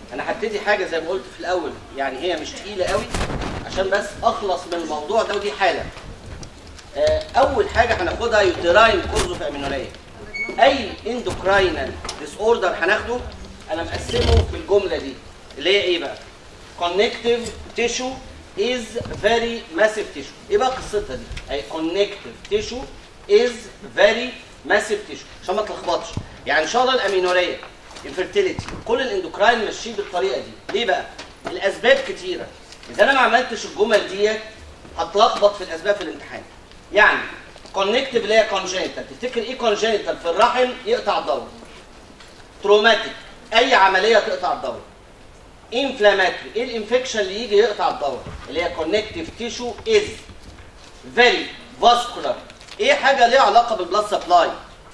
انا هبتدي حاجه زي ما قلت في الاول، يعني هي مش تقيله قوي عشان بس اخلص من الموضوع ده، ودي حاله. اول حاجه هناخدها يوتراين كوز اوف امينوريا. اي اندوكراينال ديس اوردر هناخده انا مقسمه في الجمله دي اللي هي ايه بقى؟ connective tissue is very massive tissue. ايه بقى قصتها دي؟ اي connective tissue is very massive tissue عشان ما تلخبطش. يعني ان شاء الله الامينوريا infertility كل الاندوكراين ماشيين بالطريقه دي. ليه بقى؟ الاسباب كتيره. اذا انا ما عملتش الجمل ديت هتلخبط في الاسباب في الامتحان. يعني كونكتيف اللي هي كونجينيتال، تفتكر ايه كونجينيتال في الرحم؟ يقطع الدوره. تروماتيك اي عمليه تقطع الدوره. انفلاماتري ايه الانفكشن اللي يجي يقطع الدوره؟ اللي هي كونكتيف تيشو از فيري فاسكولار. ايه حاجه ليها علاقه بالبلاد سبلاي؟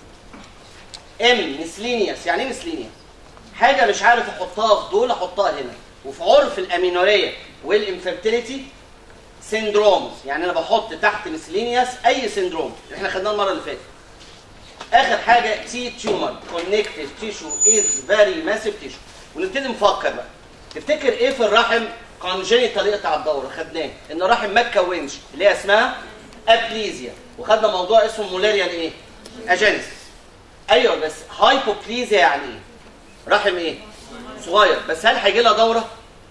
مسلينيوس. يعني ايه مسلينيوس؟ حاجه مش عارف احطها في دول احطها هنا. وفي عرف الامينوريا والانفيرتيليتي سيندرومز، يعني انا بحط تحت مسلينيوس اي سيندروم اللي احنا خدناه المره اللي فاتت. اخر حاجه تي تيومر كونكتيف تيشو از فيري ماسيف تيشو. ونبتدي نفكر بقى. تفتكر ايه في الرحم كونجينيتال يقطع الدوره؟ خدناه ان الرحم ما اتكونش اللي هي اسمها ابليزيا، وخدنا موضوع اسمه مولاريان ايه؟ اجينيس. ايوه بس هايبوبليزيا يعني ايه؟ رحم ايه؟ صغير. بس هل هيجي لها دوره؟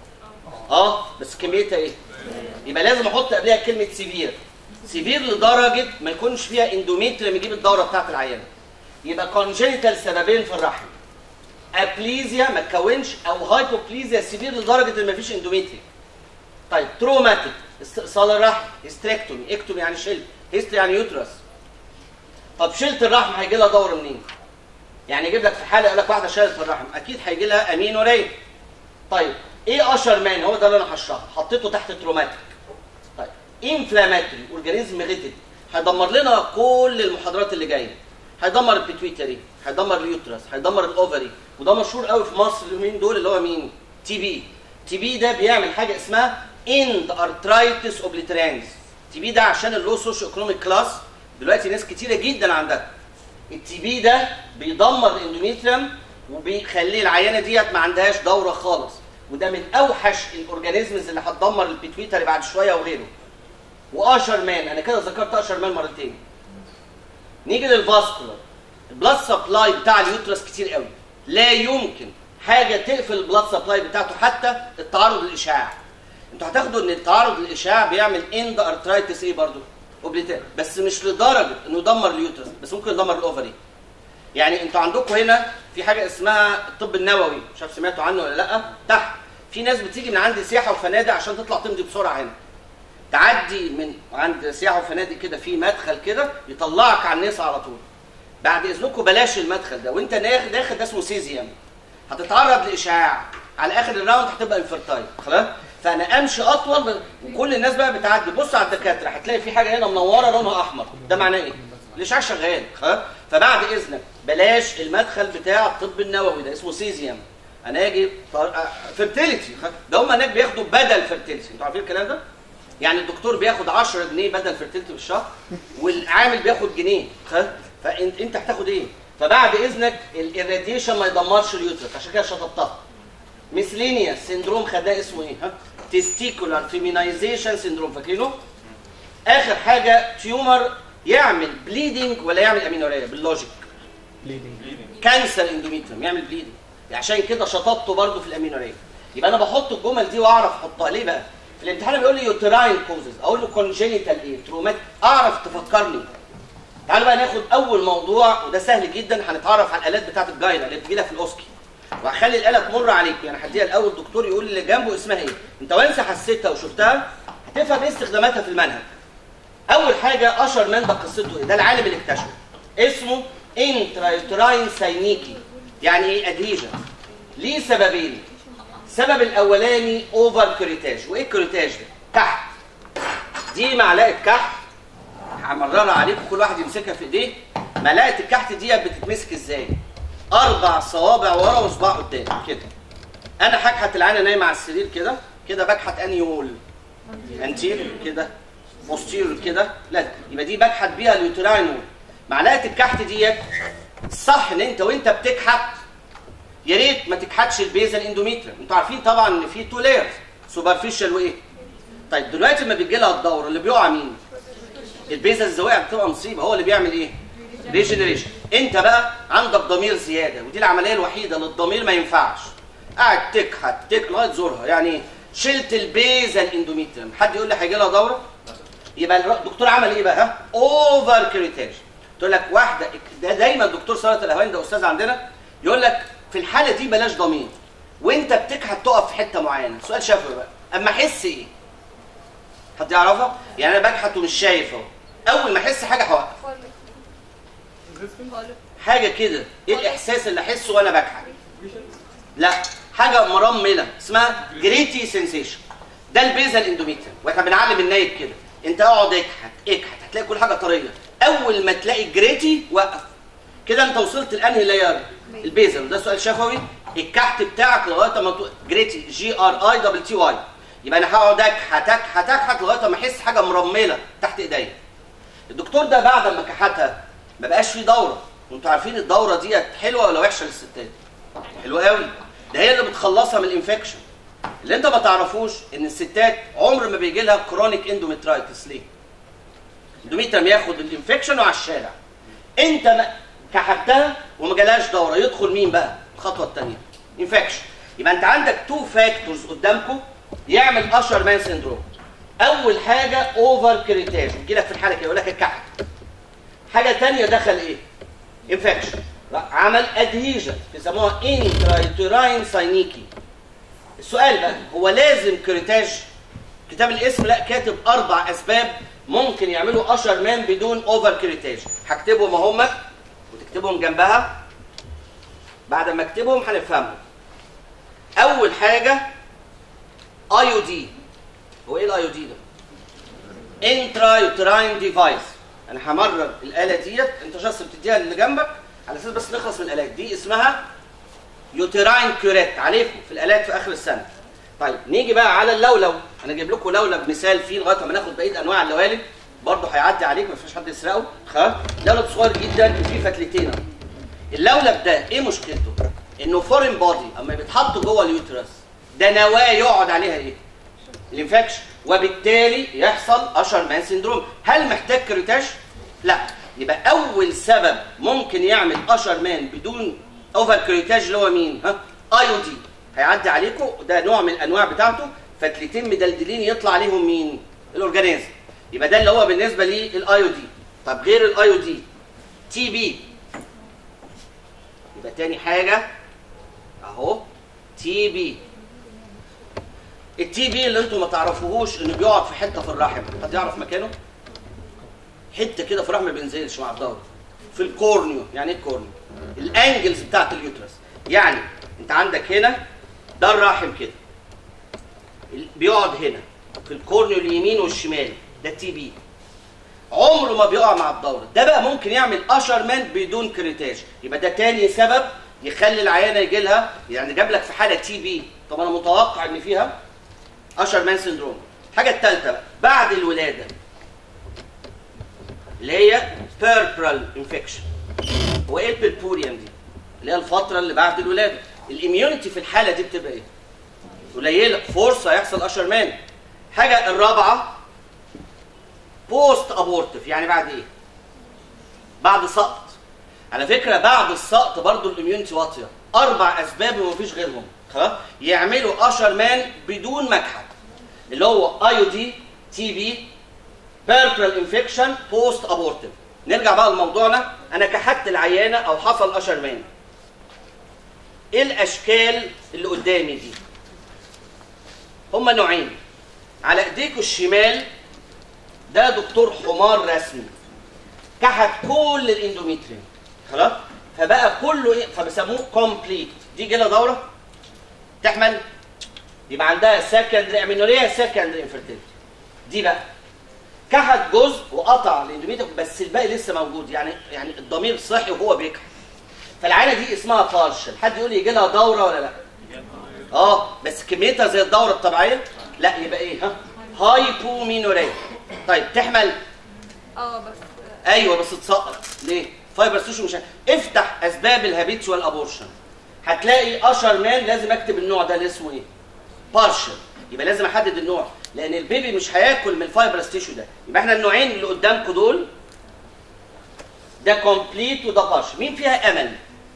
بس كميتها ايه؟ يبقى لازم احط قبلها كلمه سيفير. سيفير لدرجه ما يكونش فيها اندوميتريوم يجيب الدوره بتاعت العيانه. يبقى كونجينيتال سببين في الرحم. ابليزيا ما تكونش، او هايبوبليزيا سيفير لدرجه ان ما فيش اندوميتريوم. طيب تروماتيك استئصال الرحم، هيستريكتومي، اكتومي يعني شيل، هيستري يعني يوترس. طب شلت الرحم هيجي لها دوره منين؟ يعني يجيب لك في حاله يقول لك واحده شالت الرحم اكيد هيجي لها امينوريا. طيب ايه اشهر مان؟ هو ده اللي انا هشرحه، حطيته تحت تروماتيك. طيب انفلاماتوري اورجانيزم غتت هيدمر لنا كل المحاضرات اللي جايه. هيدمر البيتويتري، هيدمر اليوترس، هيدمر الاوفري، وده مشهور قوي في مصر اليومين دول اللي هو مين؟ تي بي. تي بي ده بيعمل حاجه اسمها اند ارترايتس اوبليترانز. تي بي ده عشان اللو سوشيو ايكونوميك كلاس دلوقتي ناس كتيره جدا عندها. التي بي ده بيدمر الاندوميتريوم وبيخلي العيانه ديت ما عندهاش دوره خالص، وده من اوحش الاورجانيزمز اللي هتدمر البيتويتري بعد شويه وغيره. واشهر مان، انا كده ذكرت اشهر مان مرتين. نيجي للفاسكولار. البلاد سبلاي بتاع اليوترس كتير قوي، لا يمكن حاجه تقفل البلاد سبلاي بتاعته حتى التعرض للاشعاع. انتوا هتاخدوا ان التعرض للاشعاع بيعمل اند ارترايتس ايه برضه؟ اوبليتير، بس مش لدرجه انه يدمر اليوترس، بس ممكن يدمر الاوفري. يعني انتوا عندكم هنا في حاجه اسمها الطب النووي، مش عارف سمعتوا عنه ولا لا؟ تحت في ناس بتيجي من عند سياحه وفنادق عشان تطلع تمضي بسرعه هنا. تعدي من عند سياحه وفنادق كده في مدخل كده يطلعك على الناس على طول. بعد اذنكم بلاش المدخل ده، وانت داخل ده اسمه سيزيوم. هتتعرض لاشعاع، على اخر الراوند هتبقى انفرتايل، خلاص؟ فانا امشي اطول وكل الناس بقى بتعدي. بص على الدكاتره هتلاقي في حاجه هنا منوره لونها احمر، ده معناه ايه؟ الاشعاع شغال، خلاص؟ فبعد اذنك بلاش المدخل بتاع الطب النووي ده اسمه سيزيوم. انا اجي فيرتيليتي، ده هم هناك بياخدوا بدل فيرتيليتي، انتوا عارفين الكلام ده؟ يعني الدكتور بياخد 10 جنيه بدل فيرتيليتي في الشهر، والعامل بياخد جنيه، فانت هتاخد ايه؟ فبعد اذنك الراديشن ما يدمرش اليوترس، عشان كده شطبتها. ميسلينيا سيندروم خدناه اسمه ايه؟ تستيكولار فيمينايزيشن سيندروم، فاكرينه؟ اخر حاجه تيومر يعمل بليدنج ولا يعمل امينوريا باللوجيك؟ بليدنج. كانسر اندوميتريوم يعمل بليدنج، عشان كده شطبته برضه في الامينوريا. يبقى انا بحط الجمل دي واعرف احطها. ليه بقى؟ في الامتحان بيقول لي يوتراين كوزز، اقول له كونجينيتال ايه؟ ترومات، اعرف تفكرني. تعالوا بقى ناخد اول موضوع، وده سهل جدا. هنتعرف على الالات بتاعت الجاينا اللي بتجي لك في الاوسكي، وهخلي الاله تمر عليك. يعني هديها الاول دكتور يقول اللي جنبه اسمها ايه. انت وانس حسيتها وشفتها هتفهم ايه استخداماتها في المنهج. اول حاجه اشهر مان ده قصته ايه؟ ده العالم اللي اكتشفه، اسمه انترايوتراين ساينيكي. يعني ايه؟ ادهيجن. ليه سببين. السبب الاولاني اوفر كوريتاج. وايه الكوريتاج ده؟ كحت. دي معلقه كحت همررها عليكم، كل واحد يمسكها في ايديه. معلقه الكحت دي بتتمسك ازاي؟ 4 صوابع ورا وصباع قدام كده. انا هكحت العينه نايمه على السرير كده، كده بكحت انيول انتير كده، بوستيرور كده، لا يبقى دي بكحت بيها اليوتراين. معلقه الكحت ديت الصح ان انت وانت بتكحت يا ريت ما تكحتش البيزل اندوميتريوم. انتوا عارفين طبعا ان في تو لايرز، سوبرفيشال وايه؟ طيب دلوقتي لما بيجي لها الدوره اللي بيقع مين؟ البيزل الزوايا بتبقى مصيبه، هو اللي بيعمل ايه؟ ريجنريشن. انت بقى عندك ضمير زياده، ودي العمليه الوحيده اللي الضمير ما ينفعش. قاعد تكحت لغايه زورها، يعني شلت البيزل اندوميتريوم، حد يقول لي هيجي لها دوره؟ يبقى الدكتور عمل ايه بقى؟ اوفر كريتاج. تقول لك واحده، ده دايما الدكتور ثروت الهواني ده استاذ عندنا يقول لك في الحاله دي بلاش ضمير، وانت بتكحت تقف في حته معينه. سؤال شافوي بقى، اما احس ايه؟ حد يعرفها؟ يعني انا بكحت ومش شايف اهو، اول ما احس حاجه هوقف. حاجه كده، ايه الاحساس اللي احسه وانا بكحت؟ لا، حاجه مرمله اسمها جريتي سنسيشن. ده البيزل اندوميتريوم، واحنا بنعلم النايب كده، انت اقعد اكحت هتلاقي كل حاجه طريه. اول ما تلاقي الجريتي وقف كده، انت وصلت لانهي لاير؟ البيزل. ده سؤال شفوي، الكحت بتاعك لغايه ما جريتي GRITTY. يبقى انا هقعد اكحت لغايه ما احس حاجه مرمله تحت ايديا. الدكتور ده بعد ما كحتها ما بقاش فيه دوره، وانتوا عارفين الدوره ديت حلوه ولا وحشه للستات؟ حلوه قوي، ده هي اللي بتخلصها من الانفكشن. اللي انت ما تعرفوش ان الستات عمر ما بيجي لها كرونيك اندوميترايتس. ليه؟ الاندوميتريوم ياخد الانفكشن وعلى الشارع. انت كحتها وما جالهاش دوره، يدخل مين بقى؟ الخطوه الثانيه، انفكشن. يبقى انت عندك تو فاكتورز قدامكم يعمل اشر مان سيندروم. اول حاجه اوفر كريتاج، يجي لك في الحاله كده يقول لك الكحت. حاجه ثانيه دخل ايه؟ انفكشن، عمل ادهيجن بيسموها انترايتوراين ساينيكي. السؤال بقى، هو لازم كريتاج؟ كتاب الاسم لا، كاتب 4 اسباب ممكن يعملوا اشر مان بدون اوفر كريتاج. هكتبهم اهم وتكتبهم جنبها، بعد ما اكتبهم هنفهمهم. اول حاجه اي او دي. هو ايه الاي او دي ده؟ انترايوتراين ديفايس. انا همرر الاله ديت، انت جاست بتديها اللي جنبك على اساس بس نخلص من الالات دي. اسمها يوتراين كيوريت، عليكم في الالات في اخر السنه. طيب نيجي بقى على اللولب. انا جايب لكم لولب مثال فيه لغايه ما ناخد بقيه انواع اللوالب، برضه هيعدي عليك ما فيش حد يسرقه. خلاص، لولب صغير جدا فيه فتلتين. اللولب ده ايه مشكلته؟ انه فورين بودي، اما بيتحط جوه اليوترس ده نواه يقعد عليها ايه؟ الانفكشن، وبالتالي يحصل اشر مان سيندروم. هل محتاج كريتاج؟ لا. يبقى اول سبب ممكن يعمل اشر مان بدون اوفر كريتاج اللي هو مين؟ اي او دي. هيعدي عليكم، ده نوع من الانواع بتاعته، فتلتين مدلدلين يطلع عليهم مين؟ الاورجانيزم. يبقى ده اللي هو بالنسبه للاي او دي. طب غير الاي او دي، تي بي. يبقى تاني حاجه اهو تي بي. التي بي اللي انتم ما تعرفوهوش انه بيقعد في حته في الرحم. حد يعرف مكانه؟ حته كده في الرحم ما بينزلش مع الدوره، في الكورنيو. يعني ايه الكورنيو؟ الانجلز بتاعت اليوترس. يعني انت عندك هنا ده الرحم كده، بيقعد هنا في الكورنيو اليمين والشمال، ده تي بي. عمره ما بيقع مع الدوره. ده بقى ممكن يعمل اشر مان بدون كريتاج. يبقى ده تاني سبب يخلي العيانه يجي لها، يعني جاب لك في حاله تي بي، طب انا متوقع ان فيها اشر مان سيندروم. الحاجه الثالثه بقى بعد الولاده اللي هي بيربرال انفكشن. هو ايه البيربوريوم دي؟ اللي هي الفتره اللي بعد الولاده. الاميونيتي في الحاله دي بتبقى ايه؟ قليله، فرصه يحصل اشر مان. حاجه الرابعه بوست ابورتيف، يعني بعد ايه؟ بعد سقط. على فكره بعد السقط برضو الاميونيتي واطيه. 4 اسباب ومفيش غيرهم خلاص يعملوا اشر مان بدون مكحت، اللي هو اي او دي، تي بي، بيربرال انفكشن، بوست ابورتيف. نرجع بقى لموضوعنا. انا كحت العيانه او حصل اشر مان. ايه الاشكال اللي قدامي دي؟ هما نوعين. على ايديكوا الشمال ده دكتور حمار رسمي كحت كل الاندوميتريوم خلاص، فبقى كله ايه؟ فبيسموه كومبليت. دي جالها دوره تحمل، يبقى عندها سكندري امينوريا، سكندري انفيرتيلتي. دي بقى كحت جزء وقطع الاندوميتريوم بس الباقي لسه موجود، يعني الضمير صحي وهو بيكحت. فالعينه دي اسمها بارشل. حد يقول لي يجي لها دوره ولا لا؟ بس كميتها زي الدوره الطبيعيه؟ لا. يبقى ايه؟ هايبومينوريا. طيب تحمل؟ بس ايوه بس تسقط. ليه؟ فايبر سوشيو. مش افتح اسباب الهابيتشوال ابورشن. هتلاقي اشهر مان لازم اكتب النوع ده اللي اسمه ايه؟ بارشل. يبقى لازم احدد النوع، لان البيبي مش هياكل من الفايبرس تيشو ده. يبقى احنا النوعين اللي قدامكم دول ده كومبليت وده بارشل. مين فيها امل؟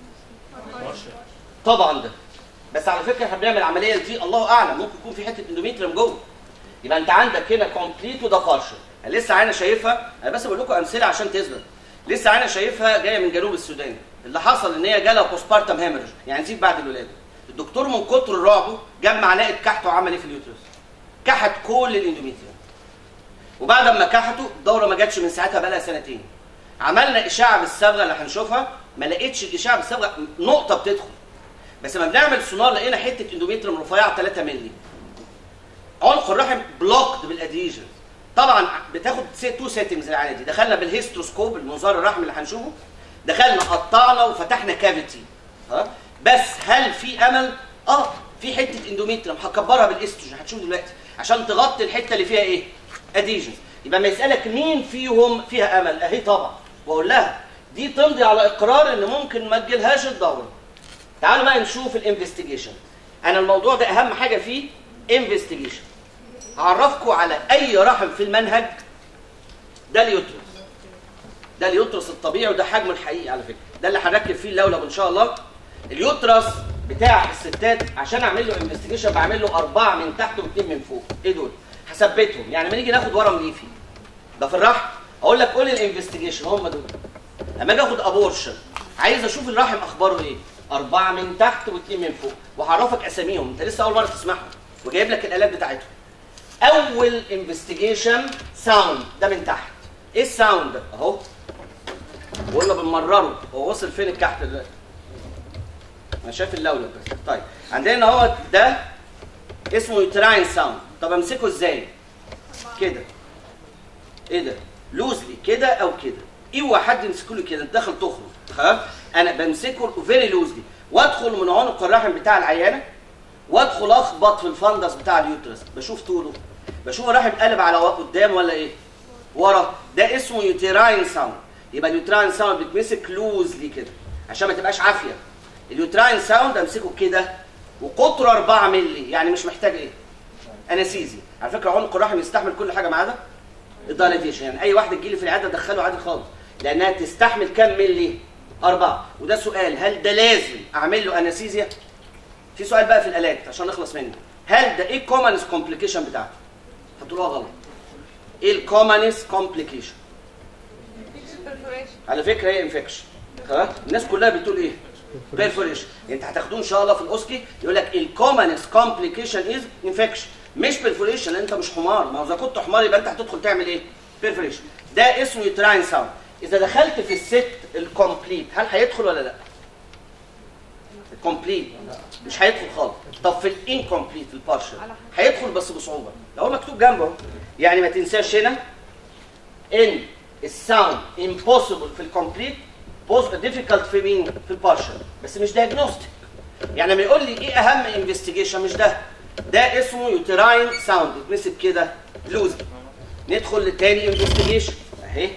طبعا ده. بس على فكره احنا بنعمل العمليه دي الله اعلم ممكن يكون في حته اندوميتريوم جوه. يبقى انت عندك هنا كومبليت وده بارشل. انا لسه عينه شايفها، انا بس بقول لكم امثله عشان تثبت. لسه عينه شايفها جايه من جنوب السودان، اللي حصل ان هي جالها بوستبارتم هيمرج، يعني نزيف بعد الولاده. الدكتور من كتر رعبه جاب معلقه كحت وعمل ايه في اليوترس؟ كحت كل الاندوميتريوم. وبعد ما كحته الدوره ما جاتش من ساعتها بقى لها سنتين. عملنا اشعه بالصبغه اللي هنشوفها، ما لقيتش الاشعه بالصبغه نقطه بتدخل. بس لما بنعمل سونار لقينا حته اندوميتريوم رفيعه 3 مللي. عنق الرحم بلوكد بالاديجن. طبعا بتاخد 2 سيتنجز العينه دي. دخلنا بالهيستروسكوب المنظار الرحم اللي هنشوفه، دخلنا قطعنا وفتحنا كافيتي. بس هل في امل؟ في حته اندوميتريوم هكبرها بالاستروجين هتشوف دلوقتي عشان تغطي الحته اللي فيها ايه؟ اديجن. يبقى ما يسالك مين فيهم فيها امل؟ اهي طبعا. واقول لها دي تمضي على اقرار ان ممكن ما تجيلهاش الدوره. تعالوا بقى نشوف الانفستيجيشن. انا الموضوع ده اهم حاجه فيه انفستيجيشن. هعرفكم على اي رحم في المنهج. ده اليوترس. ده اليوترس الطبيعي وده حجمه الحقيقي على فكره. ده اللي هنركب فيه اللولب ان شاء الله. اليوترس بتاع الستات عشان اعمل له انفستيجيشن بعمل له 4 من تحت و2 من فوق. ايه دول؟ هثبتهم. يعني لما نيجي ناخد ورم ليفي ده في الرحم اقول لك قول لي الانفستيجيشن هم دول. لما اجي اخد ابورشن عايز اشوف الرحم اخباره ايه؟ 4 من تحت و2 من فوق. وهعرفك اساميهم، انت لسه اول مره تسمعهم وجايب لك الالات بتاعتهم. اول انفستيجيشن ساوند ده من تحت. ايه الساوند ده؟ اهو وقلنا بنمرره. هو وصل فين الكحت دلوقتي؟ انا شايف اللولب بس. طيب عندنا اهو ده اسمه يوتراين ساوند. طب امسكه ازاي؟ كده. ايه ده؟ لوزلي كده او كده. اوعى حد يمسكه لي كده، انت داخل تخرج. خلاص؟ انا بمسكه فيري لوزلي وادخل من عنق الرحم بتاع العيانه وادخل اخبط في الفندس بتاع اليوترس. بشوف طوله، بشوف الرحم قلب على قدام ولا ايه؟ ورا. ده اسمه يوتراين ساوند. يبقى اليوتراين ساوند بيتمسك لوزلي كده عشان ما تبقاش عافيه. اليوتراين ساوند امسكه كده وقطره 4 مللي، يعني مش محتاج ايه؟ انستيزيا. على فكره عنق الرحم يستحمل كل حاجه ما عدا الدايليتيشن. يعني اي واحده تجي لي في العياده ادخله عادي خالص لانها تستحمل كام مللي؟ 4. وده سؤال، هل ده لازم اعمل له انستيزيا؟ في سؤال بقى في الالات عشان نخلص منه. هل ده ايه الكومنس كومبليكيشن بتاعته؟ هتقولوها غلط. ايه الكومنس كومبليكيشن؟ على فكره هي انفكشن. خلاص؟ الناس كلها بتقول ايه؟ بيرفوريشن. انت هتاخدوه ان شاء الله في الاوسكي يقول لك الكومنس كومبليكيشن از انفكشن مش بيرفوريشن، لان انت مش حمار. ما هو اذا كنت حمار يبقى انت هتدخل تعمل ايه؟ بيرفوريشن. ده اسمه يوتراين ساوند. اذا دخلت في الست الكومبليت هل هيدخل ولا لا؟ الكومبليت مش هيدخل خالص. طب في الانكومبليت البارشل هيدخل بس بصعوبه. لو هو مكتوب جنبه يعني ما تنساش هنا ان الساوند امبوسيبل في الكومبليت ديفيكالت في مين؟ في البارشل. بس مش دايجنوستيك. يعني لما يقول لي ايه اهم انفستيجيشن مش ده. ده اسمه يوتراين ساوند يتمسك كده لوزي. ندخل للتاني انفستيجيشن اهي.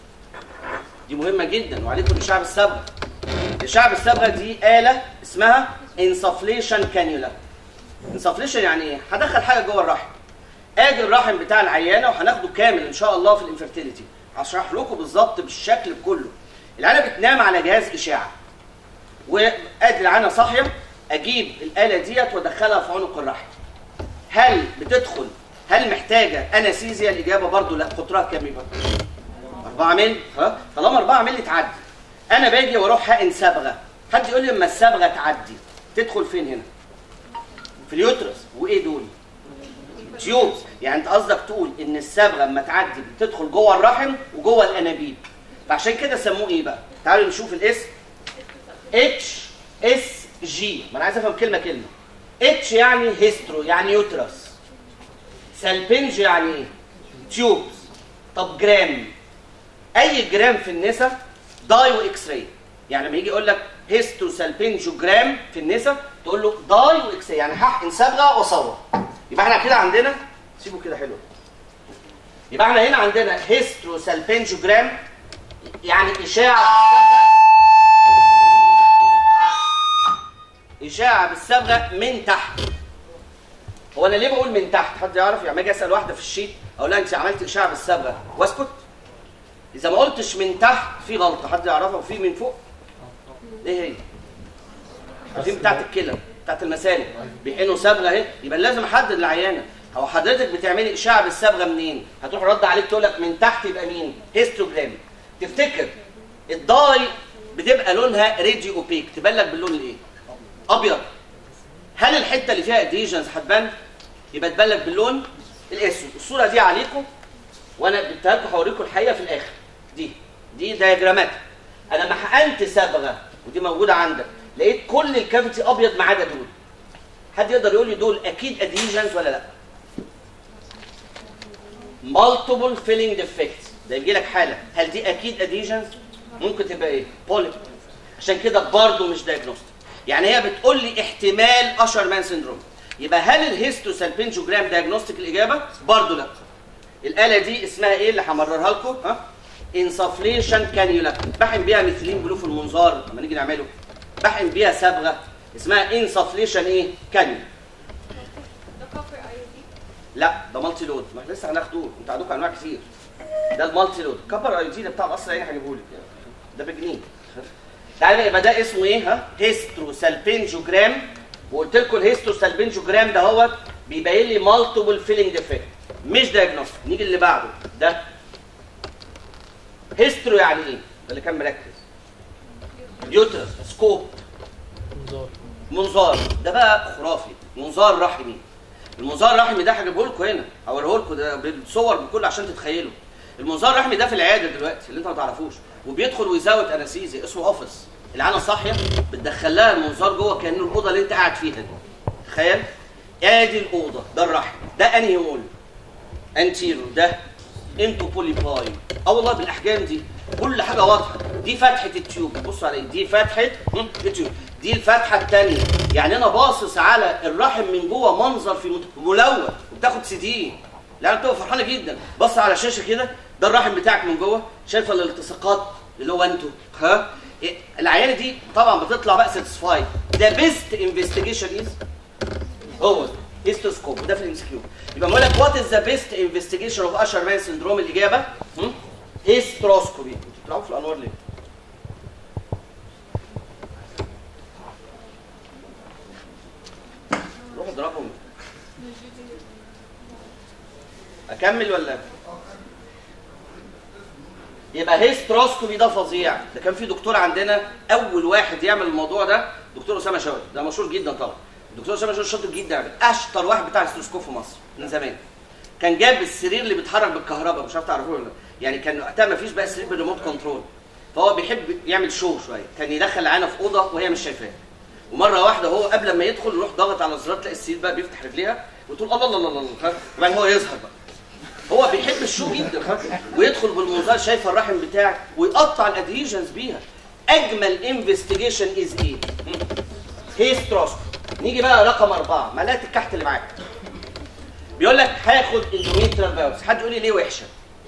دي مهمه جدا وعليكم الاشعه بالصبغه. الاشعه بالصبغه دي آلة اسمها انسفليشن كانيولا. انسفليشن يعني ايه؟ هدخل حاجه جوه الرحم. ادي الرحم بتاع العيانه وهناخده كامل ان شاء الله في الانفيرتيليتي. هشرح لكم بالظبط بالشكل كله. العيانه بتنام على جهاز اشعه. وادي العيانه صاحيه، اجيب الاله ديت وادخلها في عنق الرحم. هل بتدخل؟ هل محتاجه انستيزيا؟ الاجابه برضو لا. قطرها كام يبقى؟ 4 مللي. طالما 4 مللي تعدي. انا باجي واروح حقن صبغه. حد يقول لي اما الصبغه تعدي تدخل فين هنا؟ في اليوترس. وايه دول؟ تيوبس. يعني انت قصدك تقول ان الصبغه اما تعدي بتدخل جوه الرحم وجوه الانابيب. فعشان كده سموه ايه بقى؟ تعالوا نشوف الاسم. اتش اس جي. ما انا عايز افهم كلمه كلمه. اتش يعني هيسترو يعني يوترس. سالبنج يعني ايه؟ تيوبس. طب جرام. اي جرام في النساء داي واكس راي. يعني لما يجي يقول لك هيستو سالبنجوجرام في النساء تقول له داي واكس راي، يعني هحقن صبغه واصور. يبقى احنا كده عندنا سيبه كده حلو. يبقى احنا هنا عندنا هيسترو سالبنجوجرام يعني اشاعه اشاعه بالصبغه من تحت. هو انا ليه بقول من تحت؟ حد يعرف؟ يعني لما اجي اسال واحده في الشيت اقول لها انت عملت اشاعه بالصبغه واسكت؟ اذا ما قلتش من تحت في غلطه، حد يعرفها؟ وفي من فوق؟ ايه هي؟ عارفين بتاعت الكلى بتاعت المسالك بيحقنوا صبغه اهي، يبقى لازم احدد العيانه. هو حضرتك بتعملي اشاعه بالصبغه منين؟ هتروح رد عليك تقول لك من تحت، يبقى مين؟ هيستوجرام. تفتكر الضاي بتبقى لونها ريدي اوبيك، تبان لك باللون الايه؟ ابيض. هل الحته اللي فيها اديجنز هتبان؟ يبقى تبان لك باللون الاسود. الصوره دي عليكم وانا اديتها لكم، هوريكم الحقيقه في الاخر. دي دياجرامات. انا ما حقنت صبغه ودي موجوده عندك، لقيت كل الكافيتي ابيض ما عدا دول. حد يقدر يقول لي دول اكيد اديجنز ولا لا؟ مالتيبل فيلينج ديفكتس، ده يجي لك حاله، هل دي اكيد اديجنز؟ ممكن تبقى ايه؟ بوليب. عشان كده برضه مش دايجنوستيك. يعني هي بتقول لي احتمال اشرمان سيندروم. يبقى هل الهيستوسالبنجوجرام دايجنوستيك؟ الاجابه برضه لا. الاله دي اسمها ايه اللي همررها لكم؟ ها؟ انسفليشن كانيولا، بحقن بيها ميثيلين بلو في المنظار لما نيجي نعمله. بحقن بيها صبغه اسمها انسفليشن ايه؟ كانيولا. ده كوبر ايودين؟ لا ده مالتي لود، ما احنا لسه هناخده، انتوا عندكم انواع كتير. ده المالتي لود، كبر ايودين بتاع القصر ايه هجيبه لك ده بجنيه. تعالى بقى، يبقى ده اسمه ايه؟ ها؟ هيستروسالبنجوجرام. وقلت لكم الهيستروسالبنجوجرام ده هو بيبين لي مالتيبل فيلينج ديفكت مش دايجنوستيك. نيجي اللي بعده، ده هيسترو يعني ايه؟ ده اللي كان مركز. يوترس، سكوب، منظار. ده بقى خرافي، منظار رحمي. المنظار الرحمي ده هجيبه لكم هنا، هوريه لكم ده بالصور بكل عشان تتخيلوا. المنظار الرحمي ده في العياده دلوقتي اللي انتوا ما تعرفوش، وبيدخل ويزود انستيزيا اسمه اوفيس. العيانه صاحيه بتدخل لها المنظار جوه كانه الاوضه اللي انت قاعد فيها دي. تخيل ادي الاوضه، ده الرحم، ده انهي مول؟ انتيرو، ده انتو بوليباي. والله بالاحجام دي كل حاجه واضحه. دي فتحه التيوب، بصوا على دي فتحه التيوب، دي الفتحه الثانيه. يعني انا باصص على الرحم من جوه منظر في ملون، وبتاخد سي دي. لا بتبقى فرحانه جدا، بص على شاشه كده، ده الرحم بتاعك من جوه، شايفه الالتصاقات اللي هو انتوا. ها العيانه دي طبعا بتطلع بقى ساتسفايد. ذا بيست انفستيجيشن از هو هيستوسكوب، وده في الام سي كيو. يبقى بقول لك وات از ذا بيست انفستيجيشن اوف اشرمان سيندروم؟ الاجابه هيستروسكوبي. انتوا بتلعبوا في الانوار ليه؟ روح اضربهم. اكمل ولا؟ يبقى هيستروسكوبي ده فظيع. ده كان في دكتور عندنا اول واحد يعمل الموضوع ده، دكتور اسامه شوقي، ده مشهور جدا طبعا. الدكتور اسامه شوقي شاطر جدا، اشطر واحد بتاع هيستروسكوب في مصر من زمان. كان جاب السرير اللي بيتحرك بالكهرباء، مش عارف تعرفوه ولا لا؟ يعني كان وقتها ما فيش بقى سرير بالريموت كنترول، فهو بيحب يعمل شو شويه. كان يدخل العيانه في اوضه وهي مش شايفاه، ومره واحده هو قبل ما يدخل يروح ضاغط على الزرار، تلاقي السرير بقى بيفتح رجليها وتقول الله الله الله الله، وبعدين هو يظهر بقى. هو بيحب الشو جدا، ويدخل بالمنظار شايف الرحم بتاعك ويقطع الادهيجنز بيها. اجمل انفستيجيشن از ايه؟ هيستروسكوب. نيجي بقى رقم 4، معلقه الكحت اللي معاك. بيقول لك هاخد اندوميتريال بايوبسي. حد يقول لي ليه وحشه؟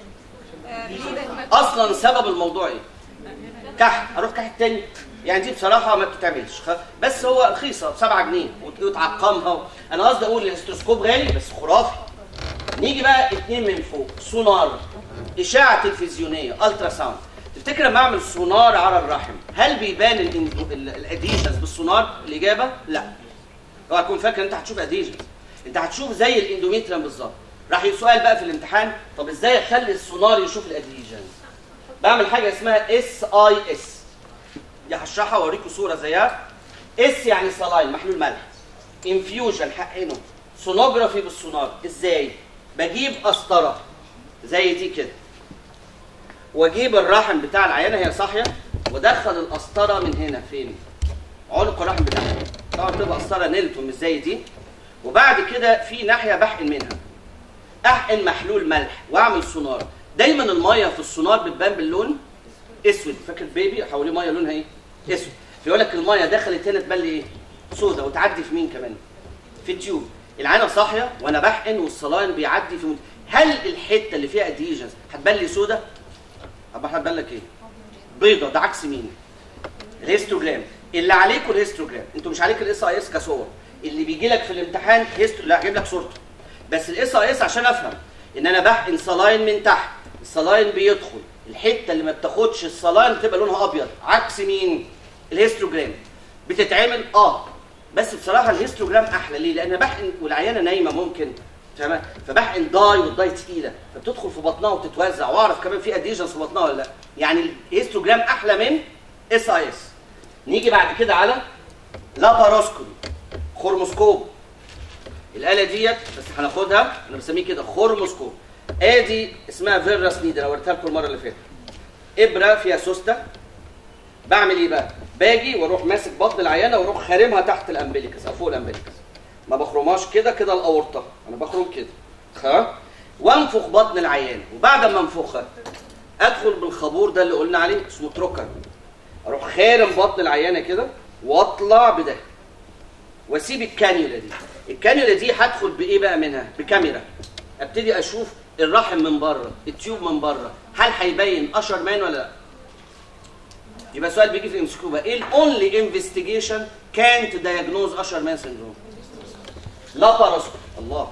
اصلا سبب الموضوع ايه؟ كحت. اروح كحت تاني؟ يعني دي بصراحه ما بتتعملش، بس هو رخيصه 7 جنيه وتعقمها. انا قصدي اقول الهيستروسكوب غالي بس خرافي. نيجي بقى 2 من فوق، سونار، اشعه تلفزيونيه، الترا ساوند. تفتكر لما اعمل سونار على الرحم هل بيبان الاديشنز بالسونار؟ الاجابه لا. اوعى تكون فاكر انت هتشوف اديشنز، انت هتشوف زي الاندوميتريم بالظبط. راح يسأل بقى في الامتحان، طب ازاي اخلي السونار يشوف الاديشنز؟ بعمل حاجه اسمها SIS. دي هشرحها واوريكم صوره زيها. اس يعني سلاين، محلول ملح. انفيوجن، حقنه. سونوجرافي بالسونار. ازاي؟ بجيب قسطره زي دي كده، واجيب الرحم بتاع العيانه هي صاحيه، وادخل القسطره من هنا فين؟ عنق الرحم بتاعها. طبعا تبقى قسطره نيلتون مش زي دي. وبعد كده في ناحيه بحقن منها، احقن محلول ملح واعمل سونار. دايما الميه في السونار بتبان باللون اسود. فاكر بيبي حواليه ميه لونها ايه؟ اسود. فيقول لك الميه دخلت هنا تبان لي ايه؟ سودا. وتعدي في مين كمان؟ في التيوب. العينه صاحيه وانا بحقن والصلاين بيعدي في هل الحته اللي فيها ادهيجنز هتبان لي سودا؟ هتبان لك ايه؟ بيضه. ده عكس مين؟ الهيستوجرام. اللي عليكم الهيستوجرام، انتوا مش عليك الاس اي اس كصور. اللي بيجي لك في الامتحان لا هجيب لك صورته، بس الاس اي اس عشان افهم ان انا بحقن صلاين من تحت، الصلاين بيدخل الحته اللي ما بتاخدش الصلاين بتبقى لونها ابيض، عكس مين؟ الهيستوجرام بتتعمل بس بصراحه الهيستوجرام احلى. ليه؟ لان بحقن والعيانه نايمه ممكن، تمام؟ فبحقن داي والداي تقيله فبتدخل في بطنها وتتوزع، واعرف كمان في اديجنز في بطنها ولا لا. يعني الهيستوجرام احلى من اس اي اس. نيجي بعد كده على لاباروسكوبي، خرموسكوب. الاله ديت بس هناخدها، انا بسميه كده خرموسكوب. ادي اسمها فيرس نيدل، انا وريتها لكم المره اللي فاتت. ابره فيها سوسته. بعمل ايه بقى؟ باجي واروح ماسك بطن العيانه واروح خارمها تحت الامبليكس او فوق الامبليكس. ما بخرمهاش كده الاورطه، انا بخرم كده. وانفخ بطن العيان، وبعد ما انفخها ادخل بالخابور ده اللي قلنا عليه اسمه تروكر. اروح خارم بطن العيانه كده واطلع بده واسيب الكانيولا دي. الكانيولا دي هدخل بايه بقى منها؟ بكاميرا. ابتدي اشوف الرحم من بره، التيوب من بره، هل هيبين اشر مان ولا لا؟ يبقى سؤال بيجي في الامسكيو بقى، ايه الاونلي انفستيجيشن كانت دايجنوز اشر مان سيندروم؟ لاباروسكوبي. الله.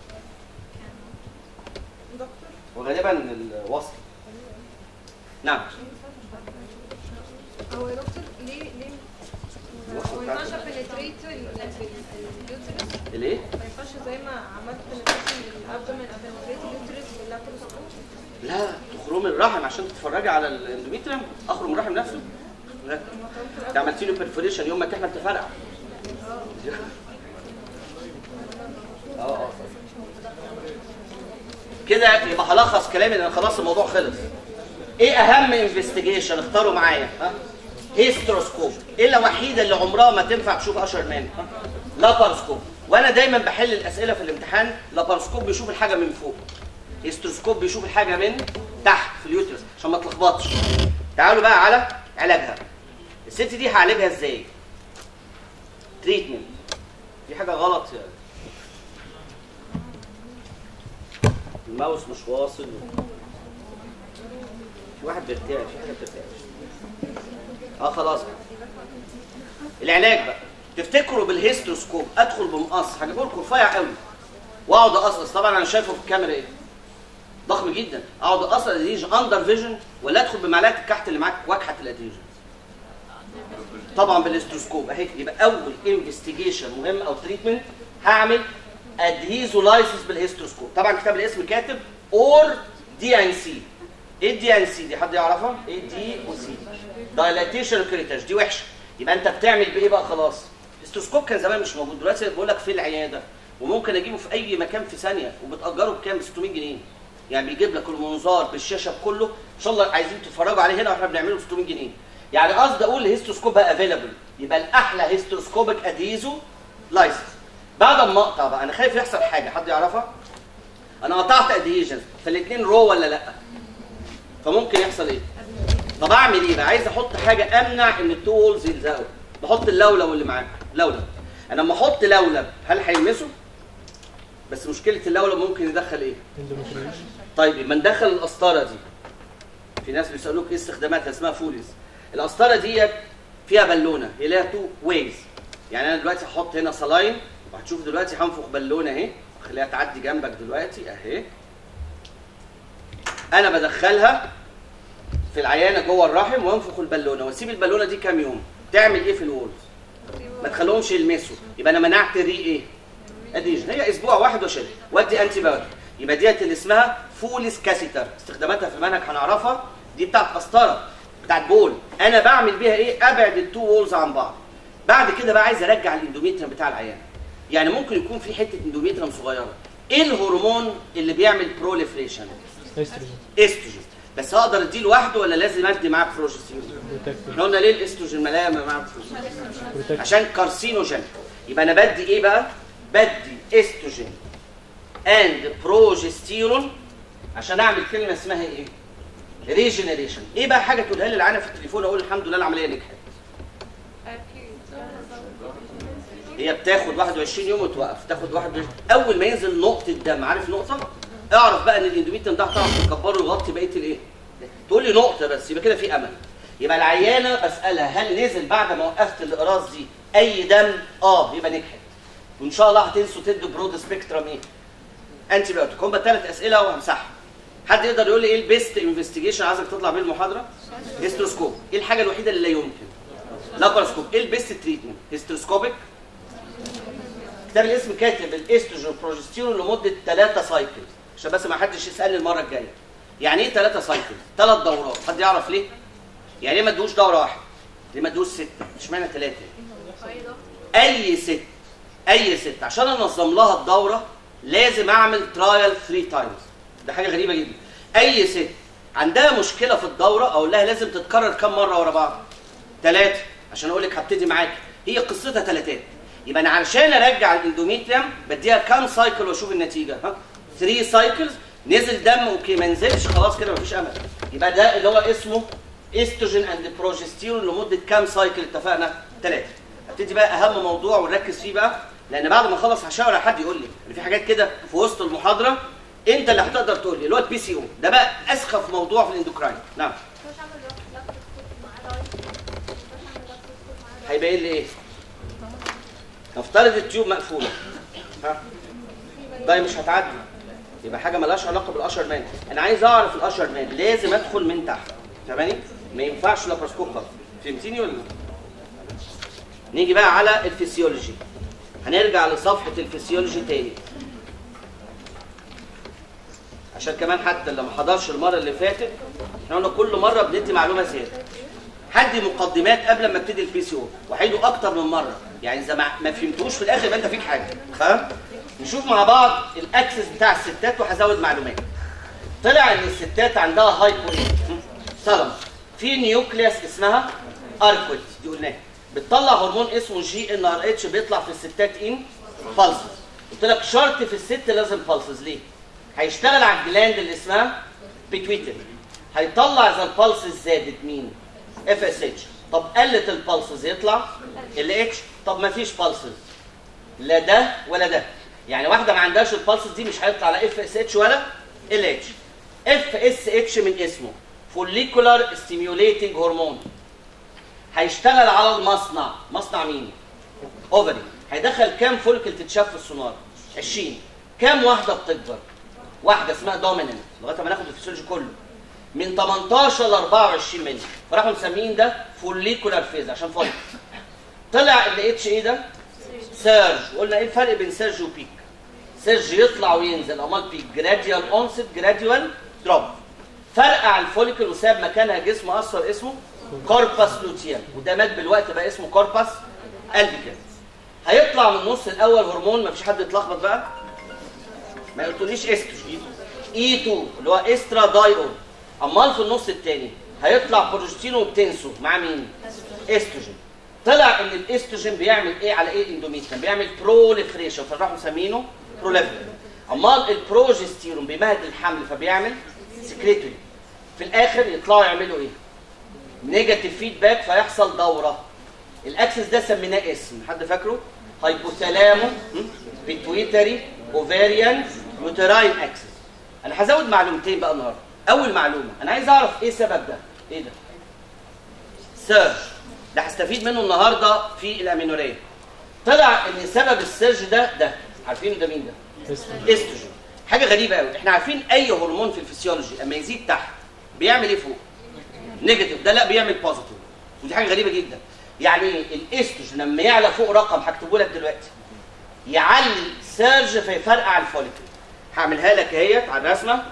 وغالبا الوصل. نعم. هو يا دكتور ليه ما ينفعش بنتريت اليوترس؟ ليه؟ ما ينفعش زي ما عملت بنتريت الابدومين بنتريت اليوترس باللاباروسكوب؟ لا، تخرمي الرحم عشان تتفرجي على الاندوميتريوم. اخرم الرحم نفسه؟ لا. انت عملتي له بيرفوريشن يوم ما تحمل تفرقع. كده يبقى هلخص كلامي لان خلاص الموضوع خلص. ايه اهم انفستيجيشن؟ اختاروا معايا. هيستروسكوب. ايه الوحيده اللي عمرها ما تنفع تشوف اشهر مان؟ لاباروسكوب. وانا دايما بحل الاسئله في الامتحان، لاباروسكوب بيشوف الحاجه من فوق، هيستروسكوب بيشوف الحاجه من تحت في اليوترس عشان ما تلخبطش. تعالوا بقى على علاجها. الست دي هعالجها ازاي؟ تريتمنت. في حاجه غلط يعني. الماوس مش واصل. في واحد بيرتعش، في حاجه بترتعش. خلاص بقى. العلاج بقى، تفتكروا بالهيستروسكوب ادخل بمقص، هجيبه لكم رفيع قوي واقعد اقصقص. طبعا انا شايفه في الكاميرا ايه؟ ضخم جدا. اقعد اقصقص الادهيجن اندر فيجن، ولا ادخل بمعلقه الكحت اللي معاك واكحت الادهيجن؟ طبعا بالهيستروسكوب اهي. يبقى اول انفستيجيشن مهم او تريتمنت هعمل ادهيزولايسيس بالهيستروسكوب. طبعا كتاب الاسم كاتب اور دي ان سي. ايه الدي ان سي دي؟ حد يعرفها؟ ايه دي او سي؟ دايلاتيشن كريتاج. دي وحشه. يبقى انت بتعمل بايه بقى؟ خلاص. الهيستروسكوب كان زمان مش موجود، دلوقتي بقول لك في العياده وممكن اجيبه في اي مكان في ثانيه، وبتاجره بكام؟ ب 600 جنيه. يعني بيجيب لك المنظار بالشاشه بكله، ان شاء الله عايزين تتفرجوا عليه هنا واحنا بنعمله ب 600 جنيه. يعني قصدي اقول الهيستروسكوب بقى افيلابل، يبقى الاحلى هيستروسكوبك ادهيزو لايسنس. بعد ما اقطع بقى، انا خايف يحصل حاجه، حد يعرفها؟ انا قطعت ادهيجنز فالاثنين رو ولا لا؟ فممكن يحصل ايه؟ طب اعمل ايه بقى؟ عايز احط حاجه امنع ان التو وولز يلزقوا. بحط اللولب اللي معاك، لولب. انا لما احط لولب هل هيلمسه؟ بس مشكله اللولب ممكن يدخل ايه؟ طيب يبقى ندخل القسطره دي. في ناس بيسالوك ايه استخداماتها؟ اسمها فوليز. القسطره ديت فيها بالونه، هي ليها تو ويز. يعني انا دلوقتي هحط هنا صلاين، وهتشوف دلوقتي هنفخ بالونه اهي، خليها تعدي جنبك دلوقتي اهي. انا بدخلها في العيانه جوه الرحم وانفخ البالونه واسيب البالونه دي كام يوم. تعمل ايه في الوولز؟ ما تخليهمش يلمسوا. يبقى انا منعت الري ايه؟ اديجن. هي اسبوع واحد واشيل وادي انتي بايوتيك. يبقى ديت اللي اسمها فوليس كاسيتر. استخداماتها في المنهج هنعرفها. دي بتاعت قسطره، بتاعت بول. انا بعمل بيها ايه؟ ابعد التو وولز عن بعض. بعد كده بقى عايز ارجع الاندوميتريوم بتاع العيان. يعني ممكن يكون في حته اندوميتريوم صغيره. ايه الهرمون اللي بيعمل بروليفريشن؟ استروجين. بس هقدر اديه لوحده ولا لازم ادي معاه بروجستيرون؟ احنا قلنا ليه الاستروجين ملايا معاه بروجستيرون؟ عشان كارسينوجين. يبقى انا بدي ايه بقى؟ بدي استروجين اند بروجستيرون عشان اعمل كلمه اسمها ايه؟ ريجنريشن. ايه بقى حاجه تقولها لي العيانه في التليفون اقول الحمد لله العمليه نجحت؟ هي بتاخد 21 يوم وتوقف، تاخد 21. اول ما ينزل نقطه دم، عارف نقطه؟ اعرف بقى ان الاندوميتريوم ده هتعرف تكبره ويغطي بقيه الايه؟ تقول لي نقطه بس، يبقى كده في امل. يبقى العيانه بسالها هل نزل بعد ما وقفت الاقراص دي اي دم؟ يبقى نجحت. وان شاء الله هتنسوا تدوا برود سبيكترم ايه؟ انتي بايوتيك. هم 3 اسئله وهمسحها. حد يقدر يقول لي ايه البيست انفستيجيشن عايزك تطلع بيه المحاضره؟ هيستروسكوب. ايه الحاجه الوحيده اللي لا يمكن؟ لاباراسكوب. ايه البيست تريتمنت؟ هيستروسكوبيك. كتاب الاسم كاتب الاستروجين بروجستيرون لمده 3 سايكل عشان بس ما حدش يسالني المره الجايه. يعني ايه 3 سايكل؟ 3 دورات. حد يعرف ليه؟ يعني ليه ما ادوش دوره واحده؟ ليه ما ادوش 6؟ اشمعنى 3؟ اي ست عشان انظم لها الدوره لازم اعمل ترايل 3 تايمز. ده حاجه غريبه جدا. اي ست عندها مشكله في الدوره اقول لها لازم تتكرر كم مره ورا بعض؟ 3 عشان اقول لك هبتدي معاكي. هي قصتها 3. يبقى انا علشان ارجع الاندوميتريوم بديها كام سايكل واشوف النتيجه؟ 3 سايكلز. نزل دم اوكي، ما نزلش خلاص كده مفيش امل. يبقى ده اللي هو اسمه استروجين اند بروجستيرون لمده كام سايكل؟ اتفقنا 3. هبتدي بقى اهم موضوع ونركز فيه بقى، لان بعد ما اخلص هشاور على حد يقول لي ان في حاجات كده في وسط المحاضره انت اللي هتقدر تقول لي، اللي هو البي سي او. ده بقى اسخف موضوع في الاندوكراين. نعم. هيبين لي ايه؟ نفترض التيوب مقفوله. ده مش هتعدي. يبقى حاجه مالهاش علاقه بالاشر مان. انا عايز اعرف الاشر مان، لازم ادخل من تحت. فاهماني؟ ما ينفعش لابروسكوب خالص. فهمتيني ولا؟ نيجي بقى على الفسيولوجي. هنرجع لصفحه الفسيولوجي تاني عشان كمان حتى اللي ما حضرش المره اللي فاتت احنا قلنا كل مره بندي معلومه زياده. هدي مقدمات قبل ما ابتدي البي سي او وهعيده اكتر من مره، يعني اذا ما فهمتوش في الاخر يبقى انت فيك حاجه. فاهم؟ نشوف مع بعض الاكسس بتاع الستات وهزود معلومات. طلع ان الستات عندها هايبو ثالاموس في نيوكليوس اسمها اركويد، دي قلناها بتطلع هرمون اسمه جي ان ار اتش بيطلع في الستات ان بالسز. قلت لك شرط في الست لازم بالسز. ليه؟ هيشتغل على الجلاند اللي اسمها بيتويتري، هيطلع اذا البالسز زادت مين؟ اف اس اتش. طب قلت البالسز يطلع ال اتش. طب ما فيش بالسز لا ده ولا ده، يعني واحده ما عندهاش البالسز دي مش هيطلع لا اف اس اتش ولا ال اتش. اف اس اتش من اسمه فوليكولار ستيميوليتنج هرمون، هيشتغل على المصنع. مصنع مين؟ اوفري. هيدخل كام فوليكل تتشاف في السونار؟ 20. كام واحده بتكبر؟ واحده اسمها دوميننت لغايه ما ناخد الفسيولوجي كله من 18 ل 24 مللي، فراحوا مسمين ده فوليكولار فيز عشان فوليك. طلع ال اتش ايه ده؟ سيرج. قلنا ايه الفرق بين سيرج وبيك؟ سيرج يطلع وينزل، امال بيك جراديوال اونست جراديوال دروب. فرقع الفوليكل وساب مكانها جسم اصفر اسمه كورباس لوتيان، وده مات بالوقت بقى اسمه كورباس البيكال. هيطلع من النص الاول هرمون، مفيش حد يتلخبط بقى، ما قلتوليش استروجين، اي 2 اللي هو استرا دايول. امال في النص الثاني هيطلع بروجستين وبتنسو مع مين؟ استروجين. طلع ان الاستروجين بيعمل ايه على ايه اندوميتريوم؟ بيعمل بروليفريشن، فراحوا مسمينه بروليفريشن. امال البروجستيرون بيمهد الحمل فبيعمل سكريتوري. في الاخر يطلعوا يعملوا ايه؟ نيجاتيف فيدباك فيحصل دوره. الاكسس ده سميناه اسم، حد فاكره؟ هايبوثالامو بيتويتري اوفاريان يوتراين اكسس. انا هزود معلومتين بقى النهارده. اول معلومه انا عايز اعرف ايه سبب ده؟ ايه ده؟ سيرج. ده هستفيد منه النهارده في الامينوريه. طلع ان سبب السيرج ده عارفين ده مين ده؟ استروجين. حاجه غريبه قوي، احنا عارفين اي هرمون في الفسيولوجي اما يزيد تحت بيعمل ايه فوق؟ نيجاتيف. ده لا بيعمل بوزيتيف، ودي حاجه غريبه جدا. يعني الاستروجين لما يعلى فوق رقم هكتبه لك دلوقتي يعلي سيرج فيفرقع الفوليكل. هعملها لك اهيت على الرسمه.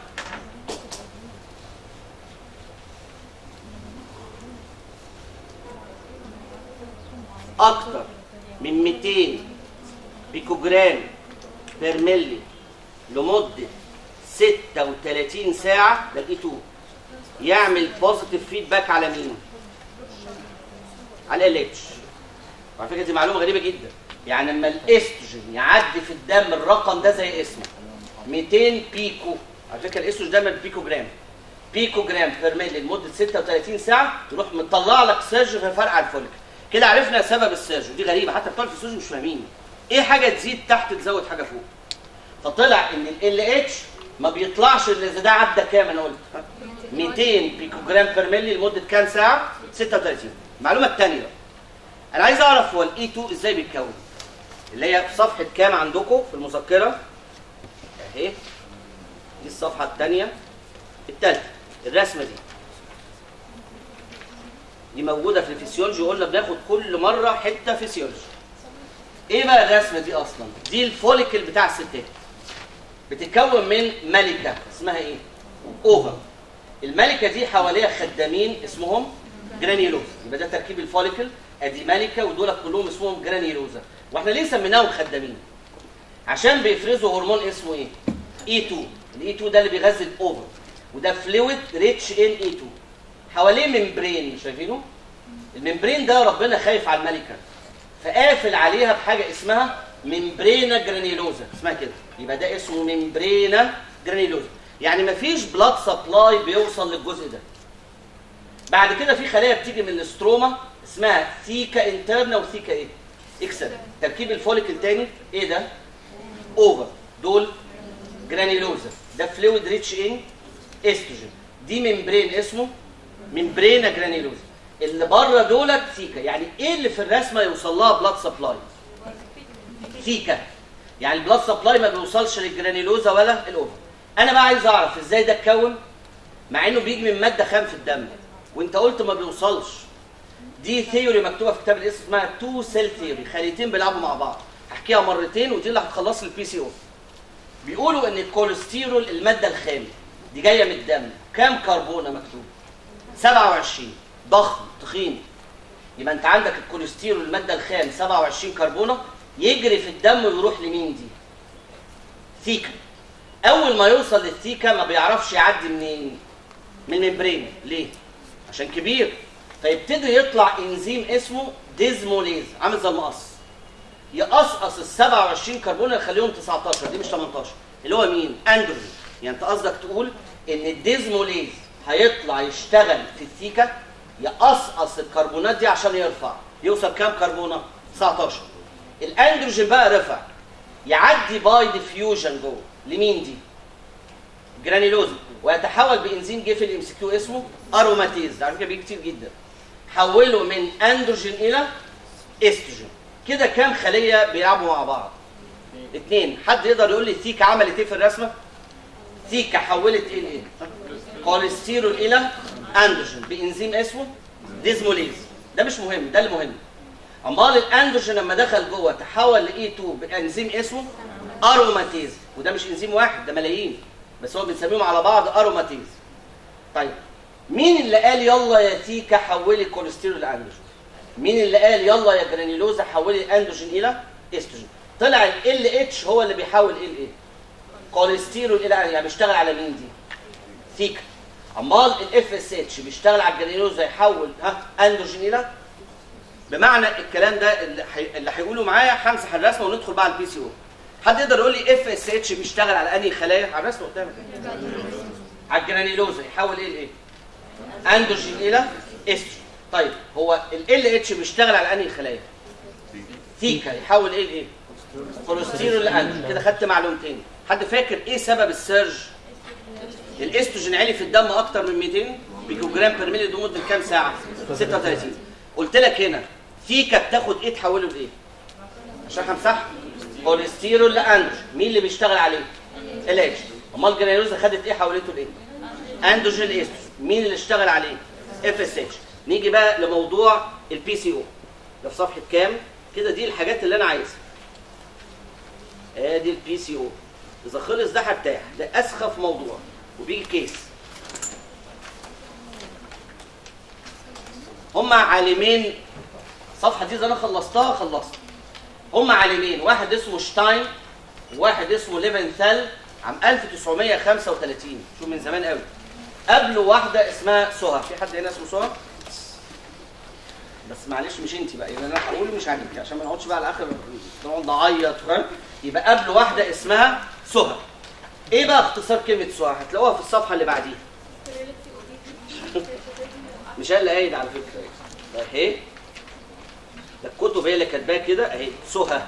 اكتر من 200 بيكوجرام بير ملي لمده 36 ساعه ده الاي 2 يعمل بوزيتيف فيدباك على مين؟ على ال اتش. وعلى فكره دي معلومه غريبه جدا، يعني لما الاستروجين يعدي في الدم الرقم ده زي اسمه 200 بيكو، على فكره الاستروجين دايما بيكو جرام بير ملي لمده 36 ساعه تروح مطلع لك سيرج في فرقع الفوليكل. كده عرفنا سبب السيرج، ودي غريبه حتى بتوع الفسيولوجي مش فاهمين ايه حاجه تزيد تحت تزود حاجه فوق. فطلع ان ال اتش ما بيطلعش الا اذا ده عدى كام؟ انا قلت 200 بيكو جرام بير ملي لمده كام ساعه؟ 36. المعلومه الثانيه بقى، انا عايز اعرف هو الاي 2 ازاي بيتكون، اللي هي في صفحه كام عندكم في المذكره اهي، دي الصفحه الثانيه الثالثه، الرسمه دي موجوده في الفسيولوجي، وقلنا بناخد كل مره حته فسيولوجي. ايه بقى الرسمه دي اصلا؟ دي الفوليكل بتاع الستات، بتتكون من ملكه اسمها ايه؟ اوفر. الملكه دي حواليها خدامين اسمهم جرانيولوزا، يبقى ده تركيب الفوليكل، ادي ملكه ودول كلهم اسمهم جرانيولوزا. واحنا ليه سميناهم خدامين؟ عشان بيفرزوا هرمون اسمه ايه؟ E2. الاي 2 ده اللي بيغذي الاوفر، وده فلويد ريتش ان اي 2. حواليه ممبرين، شايفينه؟ الممبرين ده ربنا خايف على الملكه، فقافل عليها بحاجه اسمها ممبرينا جرانيولوزا، اسمها كده، يبقى ده اسمه ممبرينا جرانيولوزا. يعني مفيش بلاد سبلاي بيوصل للجزء ده. بعد كده في خلايا بتيجي من الاستروما اسمها ثيكا انترنا وثيكا ايه؟ اكسترنا. تركيب الفوليكل تاني ايه ده؟ اوفر، دول جرانيولوزا، ده فلويد ريتش ان استروجين، دي ممبرين اسمه ممبرينا جرانيولوزا. اللي بره دولت ثيكا. يعني ايه اللي في الرسمه يوصل لها بلاد سبلاي؟ ثيكا. يعني البلاد سبلاي ما بيوصلش للجرانيولوزا ولا الاوفر. انا بقى عايز اعرف ازاي ده اتكون مع انه بيجي من ماده خام في الدم، وانت قلت ما بيوصلش. دي ثيوري مكتوبه في كتاب الاسم اسمها 2 سيل ثيوري، خليتين بيلعبوا مع بعض. هحكيها مرتين ودي اللي هتخلص لي البي سي او. بيقولوا ان الكوليسترول الماده الخام دي جايه من الدم، كام كربونه مكتوب؟ 27. ضخم تخين. يبقى انت عندك الكوليسترول الماده الخام 27 كربونه، يجري في الدم ويروح لمين دي؟ ثيكا. اول ما يوصل للثيكا ما بيعرفش يعدي منين؟ من ممبرين. ليه؟ عشان كبير. فيبتدي يطلع انزيم اسمه ديزموليز، عامل زي المقص، يقصقص ال 27 كربون يخليهم 19، دي مش 18، اللي هو مين؟ اندروجين. يعني انت قصدك تقول ان الديزموليز هيطلع يشتغل في الثيكا يقصقص الكربونات دي عشان يرفع، يوصل كام كربونه؟ 19. الاندروجين بقى رفع، يعدي باي ديفيوجن جوه لمين دي؟ جرانيلوزا، ويتحول بانزيم جه في الام سي كيو اسمه اروماتيز، على فكره بيجي كتير جدا. حوله من اندروجين الى استروجين. كده كام خليه بيلعبوا مع بعض؟ 2. حد يقدر يقول لي ثيكا عملت ايه في الرسمه؟ ثيكا حولت ايه لايه؟ كوليسترول الى اندروجين بانزيم اسمه ديزموليز. ده مش مهم، ده اللي مهم. امال الاندروجين لما دخل جوه تحول ل E2 بانزيم اسمه اروماتيز، وده مش انزيم واحد، ده ملايين، بس هو بنسميهم على بعض اروماتيز. طيب مين اللي قال يلا يا ثيكا حولي كوليسترول لاندروجين؟ مين اللي قال يلا يا جرانيلوزا حولي الاندروجين الى استروجين؟ طلع ال اتش هو اللي بيحول ايه؟ كوليسترول الى، يعني بيشتغل على مين دي؟ ثيكا. امال الاف اس اتش بيشتغل على الجرانيلوزا يحول اندروجين الى، بمعنى الكلام ده اللي هيقولوا معايا همسح الرسمه وندخل بقى على البي سي او. حد يقدر يقول لي اف اس اتش بيشتغل على انهي خلايا؟ على الرسمه قدامك على الجرانيلوزا يحول ايه لايه؟ اندروجين الى استروجين. طيب هو ال اتش بيشتغل على انهي خلايا؟ ثيكا، يحول ايه لايه؟ كوليسترول لاندروجين. كده خدت معلومتين. حد فاكر ايه سبب السيرج؟ الاستروجين عالي في الدم اكتر من 200 بيكو جرام بير ملي لمده كام ساعه؟ 36. قلت لك هنا ثيكا بتاخد ايه تحوله لايه؟ عشان همسحها. كوليسترول لاندروجين. مين اللي بيشتغل عليه؟ ال اتش. امال جرانيلوزا خدت ايه حولته لايه؟ اندروجين استروجين. مين اللي اشتغل عليه؟ اف اس اتش. نيجي بقى لموضوع البي سي او. ده في صفحه كام؟ كده دي الحاجات اللي انا عايزها. ادي البي سي او. اذا خلص ده هرتاح، ده اسخف موضوع وبيجي كيس. هما عالمين، الصفحه دي اذا انا خلصتها خلصت. هما عالمين، واحد اسمه شتاين وواحد اسمه ليفنثال، عام 1935، شوف من زمان قوي. قبله واحده اسمها سهى. في حد هنا اسمه سهى؟ بس معلش مش انت بقى، يعني انا هقول مش عاجبك عشان ما نقعدش بقى على الاخر نقعد نعيط، فاهم؟ يبقى قبله واحده اسمها سهى. ايه بقى اختصار كلمه سهى؟ هتلاقوها في الصفحه اللي بعديها. مش هي اللي قايل على فكره اهي، ده الكتب هي اللي كاتباها كده اهي. سهى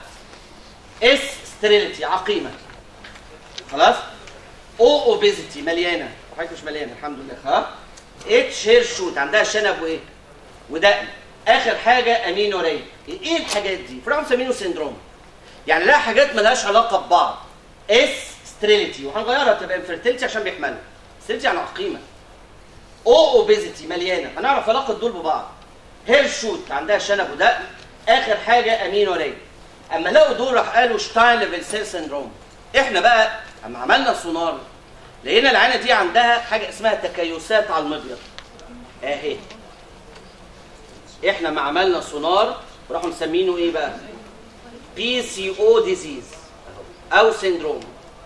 اس ستيريليتي، عقيمه، خلاص. او اوبيزيتي، مليانه. وحضرتك مش مليان الحمد لله. ها اتش هير شوت عندها شنب وايه ودقن. اخر حاجه امينوريه. ايه الحاجات دي؟ فرانس امينو سيندروم، يعني لها حاجات مالهاش علاقه ببعض. اس ستريليتي وهنغيرها تبقى انفيرتيلتي عشان بيحملها. ستريليتي يعني عقيمه. او اوبيزيتي مليانه، هنعرف علاقه دول ببعض. هير شوت عندها شنب ودقن. اخر حاجه امينوريه. اما لقوا دول راح قالوا شتاينليفل سيل سيندروم. احنا بقى اما عملنا سونار لقينا العينه دي عندها حاجه اسمها تكيسات على المبيض اهي. احنا ما عملنا سونار وراحوا مسمينه ايه بقى؟ بي سي او ديزيز او سيندروم.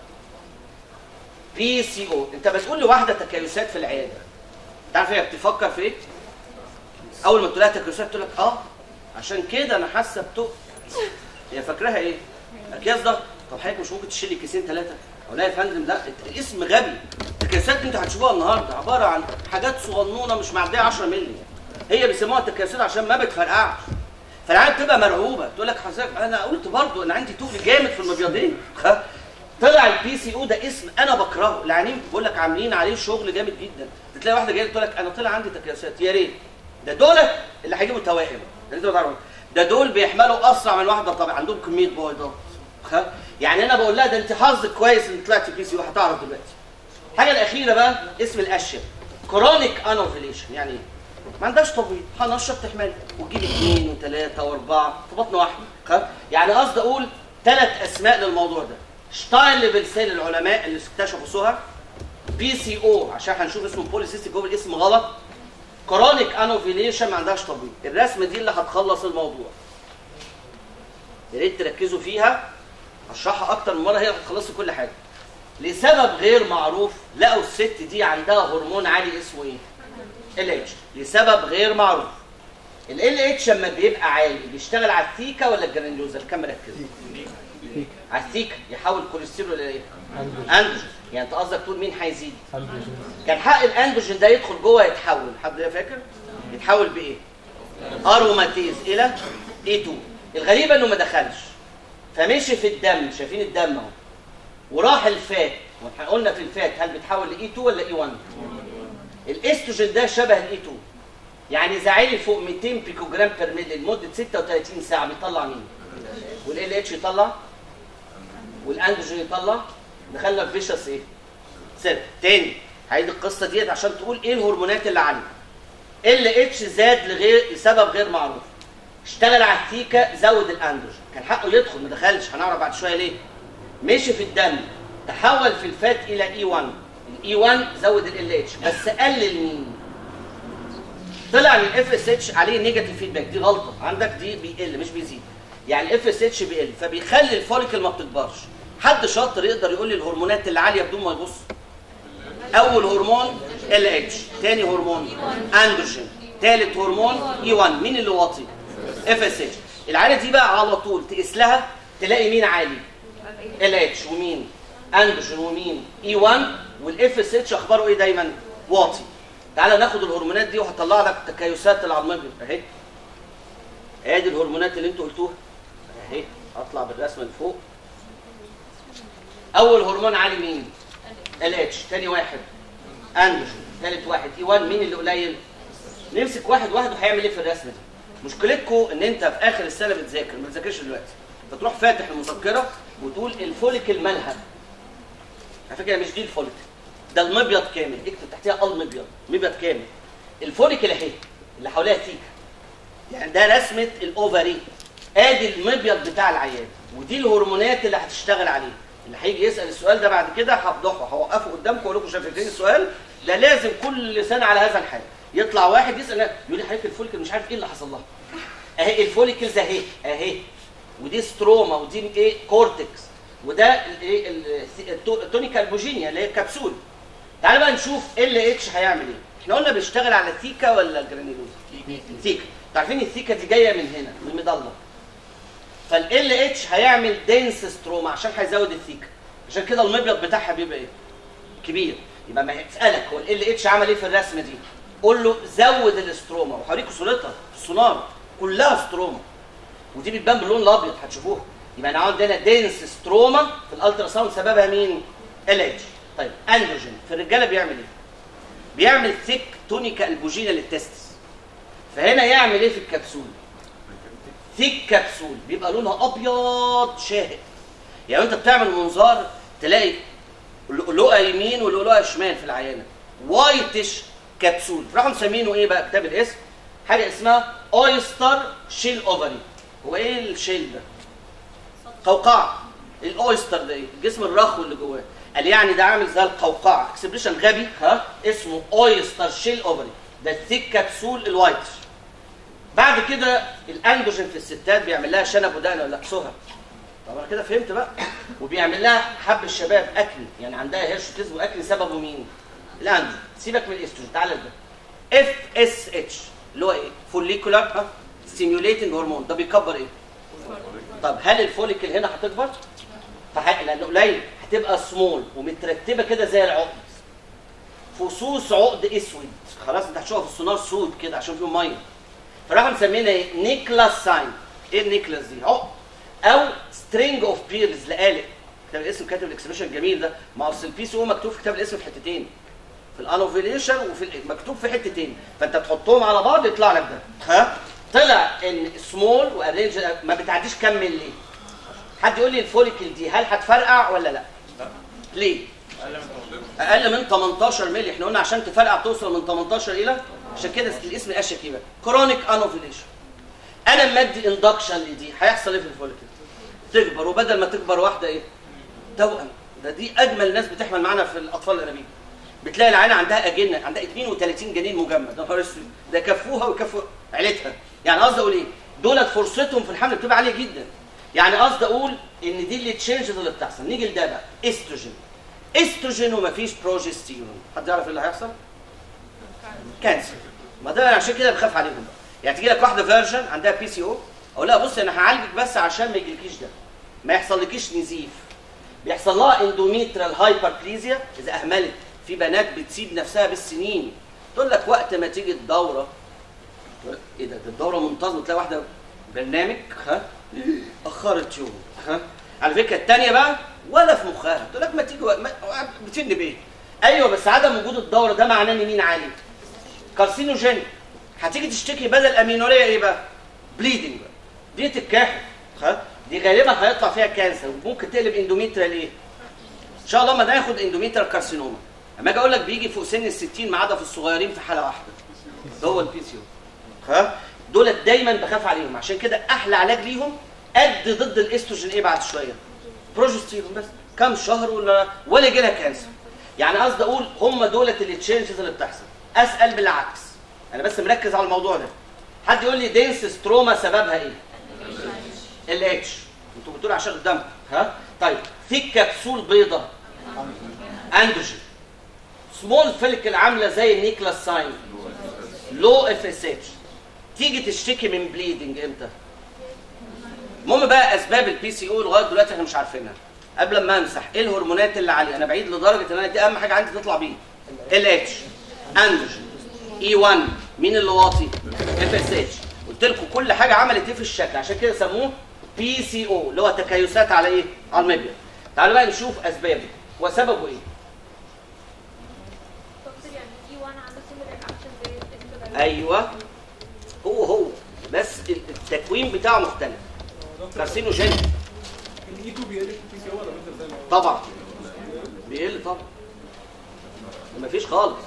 بي سي او. انت بتقول لواحده تكيسات في العياده، تعرف هي بتفكر في ايه؟ اول ما تقول لها تكيسات تقول لك عشان كده انا حاسه بتقل. هي فاكراها ايه؟ اكياس ضغط. طب حضرتك مش ممكن تشيلي كيسين ثلاثه؟ اقول لها يا فندم لا، الاسم غبي. التكيسات دي انتوا هتشوفوها النهارده عباره عن حاجات صغنونه مش معديه 10 مللي. هي بيسموها التكيسات عشان ما بتفرقعش. فالعيال بتبقى مرعوبه تقول لك حضرتك انا قلت برضه انا عندي تقل جامد في المبيضين. طلع البي سي او ده اسم انا بكرهه. العيانين بقول لك عاملين عليه شغل جامد جدا. تلاقي واحده جايه تقول لك انا طلع عندي تكيسات. يا ريت ده دول اللي هيجيبوا توائم. ده دول بيحملوا اسرع من واحده طبعا عندهم كميه بويضات. يعني انا بقول لها ده انت حظك كويس ان طلعتي بي سي او. هتعرف دلوقتي. الحاجه الاخيره بقى اسم الاشياء كرونيك انوفيليشن. يعني ايه؟ ما عندهاش تبويض، هنشط تحمل وتجيب 2 و3 و4 في بطن واحده. يعني قصدي اقول 3 اسماء للموضوع ده. شتاينليفل سيل العلماء اللي اكتشفوا سوها. بي سي او عشان هنشوف اسمه بوليسيستيك جوفل اسم غلط. كرونيك انوفيليشن ما عندهاش تبويض. الرسمه دي اللي هتخلص الموضوع. يا ريت تركزوا فيها، هشرحها اكتر من مره، هي هتخلص كل حاجه. لسبب غير معروف لقوا الست دي عندها هرمون عالي اسمه ايه؟ ال اتش. لسبب غير معروف. ال اتش لما بيبقى عالي بيشتغل على الثيكا ولا الجرانيولوزا؟ كم مركزه؟ على الثيكا. يحول الكوليسترول الى ايه؟ اندروجين. يعني انت قصدك تقول مين هيزيد؟ كان حق الاندروجين ده يدخل جوه يتحول. حد فاكر؟ يتحول بايه؟ اروماتيز الى اي 2. الغريبه انه ما دخلش فمشي في الدم. شايفين الدم اهو وراح الفات. قلنا في الفات هل بيتحول لاي 2 ولا اي 1؟ الاستروجين ده شبه الاي 2، يعني اذا عالي فوق 200 بيكوجرام بير ملي لمده 36 ساعه بيطلع مين؟ والال اتش يطلع والاندروجين يطلع. دخلنا في فيشس ايه؟ سيركل. تاني هعيد القصه ديت عشان تقول ايه الهرمونات اللي عاليه. ال اتش زاد لسبب غير معروف. اشتغل على الثيكا زود الاندروجين. كان حقه يدخل ما دخلش، هنعرف بعد شويه ليه. مشي في الدم تحول في الفات الى اي 1. الاي 1 زود ال اتش بس قلل مين؟ طلع ان الاف اس اتش عليه نيجاتيف فيدباك. دي غلطه عندك، دي بيقل مش بيزيد. يعني الاف اس اتش بيقل فبيخلي الفوليكل ما بتكبرش. حد شاطر يقدر يقول لي الهرمونات اللي عاليه بدون ما يبص؟ اول هرمون ال اتش، ثاني هرمون اندروجين، ثالث هرمون اي 1. مين اللي واطي؟ اف اس اتش. العاله دي بقى على طول تقيس لها تلاقي مين عالي؟ ال اتش ومين؟ اندروجين ومين؟ اي 1. والاف اس اتش اخباره ايه دايما؟ واطي. تعالى ناخد الهرمونات دي وهطلع لك التكيسات اللي على المبيض اهي. ادي الهرمونات اللي انتوا قلتوها اهي. هطلع بالرسمه لفوق. اول هرمون عالي مين؟ ال اتش. ثاني واحد اندروجين. ثالث واحد اي 1. مين اللي قليل؟ نمسك واحد واحد وهيعمل ايه في الرسمه دي. مشكلتكم ان انت في اخر السنه بتذاكر، ما بتذاكرش دلوقتي. فتروح فاتح المذكره وتقول الفوليكل مالها. على فكره مش دي الفوليكل، ده المبيض كامل. اكتب تحتها المبيض، مبيض كامل. الفوليكل اهي اللي حواليها ثيكا. يعني ده رسمه الاوفري. ادي المبيض بتاع العيان ودي الهرمونات اللي هتشتغل عليه. اللي هيجي يسال السؤال ده بعد كده هفضحه، هوقفه قدامكم واقول لكم شايفين السؤال ده لازم كل سنه على هذا الحال. يطلع واحد يسال يقول لي حضرتك الفوليكل مش عارف ايه اللي حصل لها. اهي الفوليكلز اهي اهي. ودي ستروما ودي ايه؟ كورتكس. وده الايه؟ التونيكا البوجينيا اللي هي كبسول. تعالى بقى نشوف ال اتش هيعمل ايه. احنا قلنا بيشتغل على الثيكا ولا الجرانيولوزا؟ الثيكا. عارفين الثيكا دي جايه من هنا من المضله. فال اتش هيعمل دنس ستروما عشان هيزود الثيكا. عشان كده المبيض بتاعها بيبقى ايه؟ كبير. يبقى ما يسالك هو ال اتش عمل ايه في الرسمه دي؟ قول له زود الاستروما. وهوريكم صورتها في السونار كلها ستروما. ودي بتبان باللون الابيض هتشوفوها. يبقى انا عندنا دنس ستروما في الالترا ساوند سببها مين؟ ال اتش. طيب اندروجين في الرجاله بيعمل ايه؟ بيعمل ثيك تونيكا البوجينا للتستس. فهنا يعمل ايه في الكبسول؟ ثيك كبسول بيبقى لونها ابيض شاهق. يعني انت بتعمل منظار تلاقي لؤلؤه يمين ولؤلؤه شمال في العيانه، وايتش كبسول. راحوا مسمينه ايه بقى كتاب الاسم؟ حاجه اسمها اويستر شيل اوفري. هو ايه الشيل ده؟ قوقعه. الاويستر ده ايه؟ الجسم الرخو اللي جواه. قال يعني ده عامل زي القوقعه، اكسبريشن غبي اسمه اويستر شيل اوفري. ده الثيك كبسول الوايتش. بعد كده الاندروجين في الستات بيعمل لها شنب ودقن ولا سهى. طبعا كده فهمت بقى. وبيعمل لها حب الشباب اكل، يعني عندها هيرشوتيزم واكل سببه مين؟ الاندروجين. سيبك من الاستروجين، تعالى ده اف اس اتش اللي هو ايه؟ فوليكولار ستيميوليتنج هرمون. ده بيكبر ايه؟ طب هل الفوليكل هنا هتكبر؟ لانه قليل هتبقى سمول ومترتبه كده زي العقد. فصوص عقد اسود، خلاص انت هتشوفها في السونار سود كده عشان فيهم ميه. فراحوا مسمينها ايه؟ نيكلاس ساين. ايه النيكلاس دي؟ عقد او سترينج اوف بيرز لقالق. كتاب الاسم كاتب الاكسبريشن الجميل ده. ما اصل البي سي او مكتوب في كتاب الاسم في حتتين، في الانوفيليشن وفي مكتوب في حتتين، فانت تحطهم على بعض يطلع لك ده. طلع ان سمول وارينج ما بتعديش كام ملي. حد يقول لي الفوليكل دي هل هتفرقع ولا لا؟ ليه؟ اقل من 18 مللي. احنا قلنا عشان تفرقع توصل من 18 الى، عشان كده الاسم الاشيك ايه بقى؟ كرونيك انوفيليشن. انا مدي اندكشن لدي هيحصل ايه في الفوليكل؟ تكبر، وبدل ما تكبر واحده ايه؟ توأم. دي اجمل ناس بتحمل معانا في الاطفال الانابيب. بتلاقي العينه عندها اجنه، عندها 32 جنين مجمد. ده نهار اسود، ده كفوها وكفوا عيلتها. يعني قصدي اقول ايه؟ دولت فرصتهم في الحمل بتبقى عاليه جدا. يعني قصدي اقول ان دي اللي تشينجز اللي بتحصل. نيجي لده بقى استروجين. استروجين ومفيش بروجستيرون. حد يعرف ايه اللي هيحصل؟ كانسر. ما ده عشان كده بخاف عليهم بقى. يعني تيجي لك واحده فيرجن عندها بي سي او، اقول لها بصي انا هعالجك بس عشان ما يجيلكيش ده، ما يحصلكيش نزيف. بيحصل لها اندوميترال هايبربليزيا اذا اهملت. في بنات بتسيب نفسها بالسنين، تقول لك وقت ما تيجي الدوره، ايه ده الدوره منتظمه، تلاقي واحده برنامج اخرت يوم. على فكره الثانيه بقى ولا في مخها، تقول لك ما تيجي بتن بايه؟ ايوه بس عدم وجود الدوره ده معناه ان مين عالي؟ كارسينوجين. هتيجي تشتكي بدل امينوريا ايه بقى؟ بليدنج بقى. دي تتكحل. دي غالبا هيطلع فيها كانسر وممكن تقلب اندوميتريال ايه؟ ان شاء الله ما ناخد اندوميتريال كارسينوما. اما اجي اقول لك بيجي فوق سن ال60 ما عدا في الصغيرين في حاله واحده. ده هو البي سي او. دولت دايما بخاف عليهم، عشان كده احلى علاج ليهم قد ضد الاستروجين ايه بعد شويه؟ بروجستيرون. بس كام شهر ولا يجي لها كانسر. يعني قصدي اقول هم دولت اللي تشينجز اللي بتحصل. اسال بالعكس، انا بس مركز على الموضوع ده. حد يقول لي دينس ستروما سببها ايه؟ الاتش. انتوا بتقولوا عشان قدامكم. طيب ثيك كبسول بيضه اندروجين. سمول فيليكل عامله زي النيكلاس ساين لو اف اس اتش. تيجي تشتكي من بليدنج امتى؟ المهم بقى اسباب البي سي او لغايه دلوقتي احنا مش عارفينها. قبل ما امسح ايه الهرمونات اللي عاليه؟ انا بعيد لدرجه ان انا دي اهم حاجه عندي تطلع بيه. ال اتش، اندروجين، اي 1. مين اللي واطي؟ اف اس اتش. قلت لكم كل حاجه عملت ايه في الشكل، عشان كده سموه بي سي او اللي هو تكيسات على ايه؟ على المبيض. تعالوا بقى نشوف اسبابه وسببه ايه. ايوه هو بس التكوين بتاعه مختلف. كارسينوجين. الاي 2 بيقل في البي سي او ولا بيفضل زي ما هو؟ طبعا بيقل طبعا. مفيش خالص.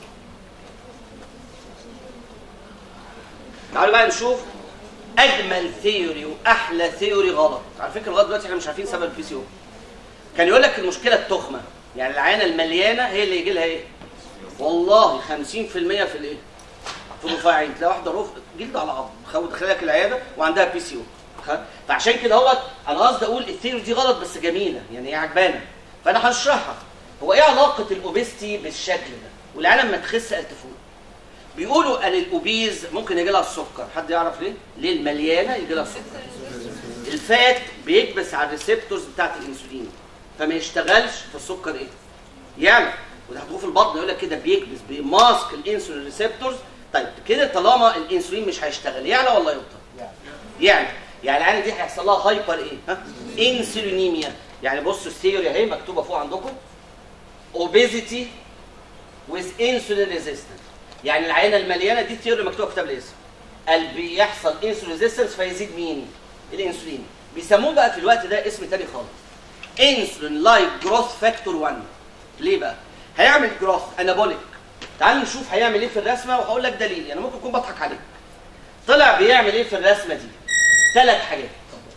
تعالوا بقى نشوف اجمل ثيوري واحلى ثيوري غلط. على فكره لغايه دلوقتي احنا مش عارفين سبب البي سي او. كان يقول لك المشكله التخمه، يعني العينه المليانه هي اللي يجي لها ايه؟ والله 50% في الايه؟ في الرفيعين. تلاقي واحده جلد على عظم دخلك العياده وعندها بي سي او. فعشان كده هو انا قصدي اقول الثيوري دي غلط بس جميله، يعني هي عجبانه. فانا هشرحها. هو ايه علاقه الاوبيستي بالشكل ده؟ والعيال لما تخس قال تفوق. بيقولوا قال الاوبيز ممكن يجي لها السكر. حد يعرف ليه؟ ليه المليانه يجي لها السكر؟ الفات بيكبس على الريسبتورز بتاعت الانسولين فما يشتغلش في السكر ايه؟ يعني وده هتقول في البطن يقول لك كده بيكبس بيماسك الانسولين ريسبتورز. طيب كده طالما الانسولين مش هيشتغل يعلى ولا يبطل؟ يعني العيال دي هيحصل لها هايبر ايه؟ انسولينيميا. يعني بصوا الثيوري اهي مكتوبه فوق عندكم. obesity with insulin resistance. يعني العينه المليانه دي ثيوري مكتوبه في كتاب الاسم. قال بيحصل انسولين ريزيستنس فيزيد مين؟ الانسولين. بيسموه بقى في الوقت ده اسم تاني خالص. انسولين لايك جروث فاكتور 1. ليه بقى؟ هيعمل جروث انابوليك. تعالوا نشوف هيعمل ايه في الرسمه وهقول لك دليل، انا ممكن اكون بضحك عليك. طلع بيعمل ايه في الرسمه دي؟ 3 حاجات.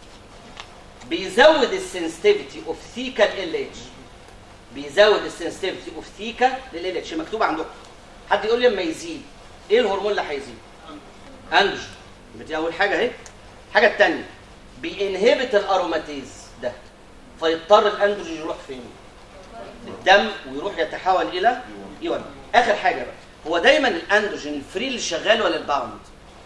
بيزود السنسيتيفيتي اوف ثيكا ال اتش. بيزود السنسيتيفيتي اوف ثيكا لل اتش، مكتوب عندكم. حد يقول لي لما يزيد ايه الهرمون اللي هيزيد؟ اندروجين. دي اول حاجه اهي. الحاجه الثانيه بينهبت الاروماتيز ده، فيضطر الاندروجين يروح فين؟ الدم، ويروح يتحول الى ايوان. اخر حاجه بقى، هو دايما الاندروجين الفري اللي شغال ولا الباوند؟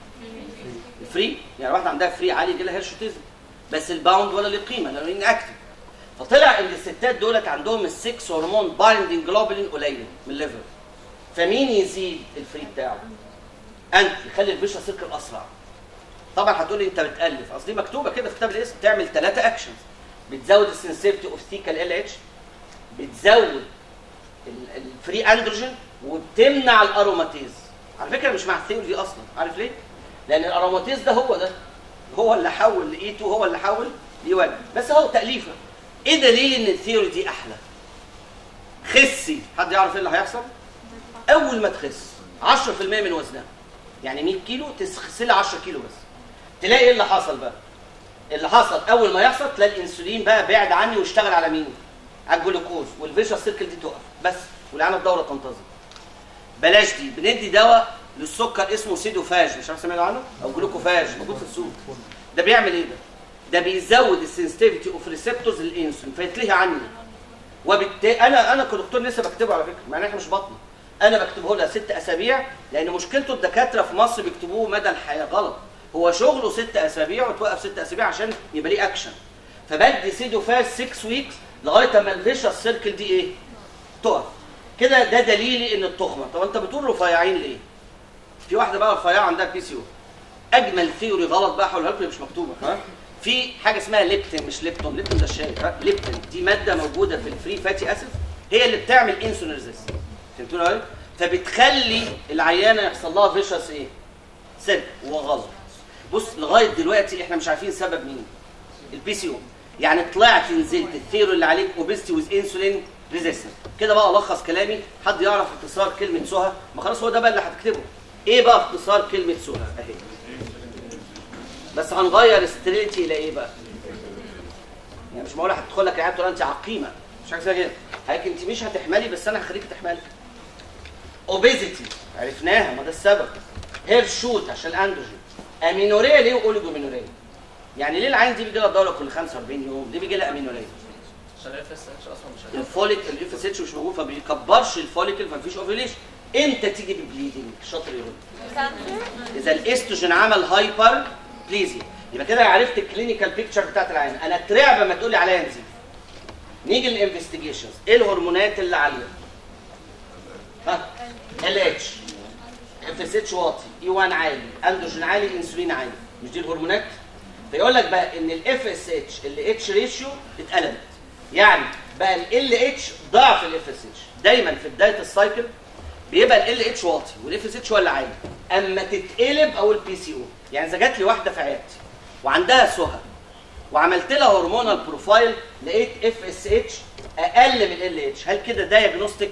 الفري. يعني واحده عندها فري عالي يجي لها هيرشوتيزم، بس الباوند ولا له قيمه لانه ان اكتف. فطلع ان الستات دولت عندهم ال6 هرمون بايندنج جلوبولين قليل من الليفر. فمين يزيد الفري بتاعه؟ انت يخلي البشره سيركل اسرع. طبعا هتقول لي انت بتالف، اصل مكتوبه كده في كتاب الاسم. تعمل 3 اكشنز. بتزود السنسيتيفيتي اوف ثيكال ال اتش، بتزود الفري اندروجين، وبتمنع الاروماتيز. على فكره مش مع الثيوري دي اصلا، عارف ليه؟ لان الاروماتيز ده هو اللي حول لاي 2، هو اللي حول لاي 1، بس هو تاليفه. ايه دليل ان الثيوري دي احلى؟ خسي. حد يعرف ايه اللي هيحصل؟ اول ما تخس 10% من وزنها، يعني 100 كيلو تخسلها 10 كيلو بس، تلاقي ايه اللي حصل بقى؟ اللي حصل اول ما يحصل تلاقي الانسولين بقى بعد عني واشتغل على مين؟ على الجلوكوز، والفيشر سيركل دي تقف بس، والعينه الدوره تنتظم. بلاش دي، بندي دواء للسكر اسمه سيدوفاج، مش عارف سمعتوا عنه؟ او جلوكوفاج، موجود في السوق. ده بيعمل ايه ده؟ ده بيزود السنسيتيفيتي اوف ريسبتورز للانسولين فيتلهي عني. وبالتالي انا كدكتور لسه بكتبه على فكره، مع ان احنا مش بطنه. انا بكتبه لها 6 اسابيع، لان مشكلته الدكاتره في مصر بيكتبوه مدى الحياه غلط. هو شغله 6 اسابيع وتوقف 6 اسابيع عشان يبقى ليه اكشن. فبدي سيدوفاج 6 ويكس لغايه ما الفيشر سيركل دي ايه؟ تقف. كده ده دليلي ان التخمه. طب انت بتقول رفيعين ليه؟ في واحده بقى رفيعه عندها بي سي او. اجمل ثيوري غلط بقى هقولها لكم، مش مكتوبه. ها؟ في حاجه اسمها ليبتين، مش ليبتون. ليبتون ده الشاي. ليبتين دي ماده موجوده في الفري فاتي اسيد، هي اللي بتعمل انسولين ريزيستنس. فهمتونا ايه؟ فبتخلي العيانه يحصل لها فيشس ايه؟ سيرك. وغلط. بص لغايه دلوقتي احنا مش عارفين سبب مين؟ البي سي او. يعني طلعت نزلت الثيوري اللي عليك اوبستي ويز انسولين ريزيستنس. كده بقى الخص كلامي. حد يعرف اختصار كلمه سهى؟ ما خلاص هو ده بقى اللي هتكتبه. ايه بقى اختصار كلمه سهى؟ اهي. بس هنغير استريتي الى ايه بقى؟ يعني مش معقوله هتدخل لك عيادة تقول انت عقيمه، مش حاجه زي كده. هيك انت مش هتحملي، بس انا هخليك تحملي. اوبيزيتي عرفناها، ما ده السبب. هيرشوت عشان الاندروجين. امينوريا ليه واوليجومينوريا؟ يعني ليه العين دي بيجي لها دوره كل 45 يوم؟ ليه بيجي لها امينوريا؟ عشان الاف اس اتش اصلا مش الفوليك الاف اس اتش مش موجود، فبيكبرش الفوليكل، فمفيش اوفيليشن. امتى تيجي ببليدنج؟ شاطر يرد. اذا الاستروجين عمل هايبر بليزيا. يبقى كده عرفت الكلينيكال بيكتشر بتاعت العين. انا اترعب لما تقول لي عليها نزيف. نيجي للانفستيجيشنز. ايه الهرمونات اللي عاليه؟ ها؟ ال اتش، اف اس اتش واطي، اي 1 عالي، اندروجين عالي، انسولين عالي. مش دي الهرمونات؟ فيقول لك بقى ان الاف اس اتش ال اتش ريشيو اتقلبت. يعني بقى ال اتش ضعف الاف اس اتش. دايما في بدايه السايكل بيبقى ال اتش واطي والاف اس اتش ولا عالي. اما تتقلب او البي سي او. يعني اذا جات لي واحده في عيادتي وعندها سهى وعملت لها هرمونال بروفايل لقيت اف اس اتش اقل من ال اتش، هل كده دايجنوستيك؟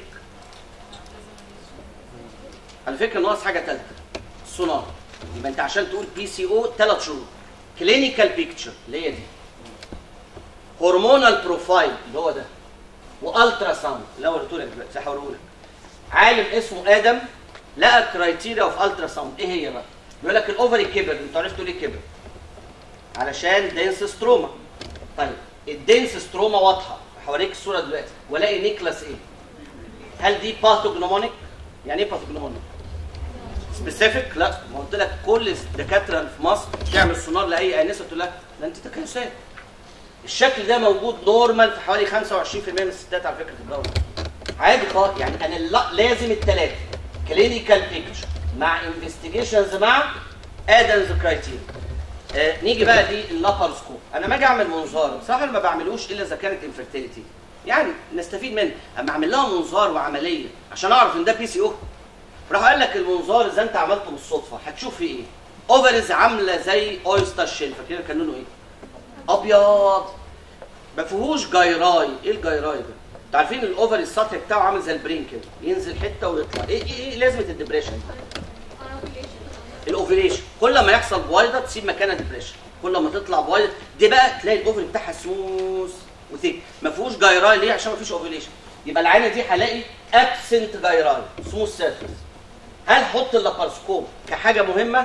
على فكره ناقص حاجه ثالثه، السونار. يبقى انت عشان تقول بي سي او 3 شروط. كلينيكال بيكتشر اللي هي دي، هرمونال بروفايل اللي هو ده، والترا ساوند اللي هو قلت لك دلوقتي هوريه لك. عالم اسمه ادم لقى كرايتيريا اوف الترا ساوند. ايه هي بقى؟ بيقول لك الاوفري كبر. انتوا عرفتوا ليه كبر؟ علشان دنس ستروما. طيب الدنس ستروما واضحه، هوريك الصوره دلوقتي والاقي نيكلاس ايه؟ هل دي باثوجنومونيك؟ يعني ايه باثوجنومونيك؟ سبيسيفيك؟ لا. ما قلت لك كل الدكاتره في مصر تعمل سونار لاي انسه تقول لها ده انت تكيسات. الشكل ده موجود نورمال في حوالي 25% من الستات على فكره الدوره. عادي خالص. يعني انا لازم الثلاثه كلينيكال بيكتشر مع انفستيجيشنز مع ادمز كرايتيريا. نيجي بقى لللاباروسكوب. انا ما اجي اعمل منظار بصراحه ما بعملوش الا اذا كانت انفيرتيليتي. يعني نستفيد منه. اما اعمل لها منظار وعمليه عشان اعرف ان ده بي سي او. راح قال لك المنظار اذا انت عملته بالصدفه هتشوف فيه ايه؟ اوفرز عامله زي اويستر شيل، فاكرين كان لونه ايه؟ ابيض ما فيهوش جيراي. ايه الجيراي ده؟ انتوا عارفين الاوفر السطح بتاعه عامل زي البرين كده، ينزل حته ويطلع. ايه لازمه الدبريشن؟ الاوفيليشن. كل ما يحصل بويضه تسيب مكانها ديبريشن، كل ما تطلع بويضه دي بقى تلاقي الاوفر بتاعها سموث وثيك، ما فيهوش جيراي. ليه؟ عشان ما فيش اوفيليشن. يبقى العينه دي هلاقي ابسنت جيراي، سموث سيرفيس. هل حط اللابارسكوب كحاجه مهمه؟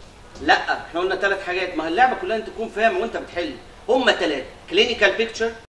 لا، احنا قلنا 3 حاجات. ما اللعبه كلها انت تكون فاهم وانت بتحل. هم 3: كلينيكال بيكتشر،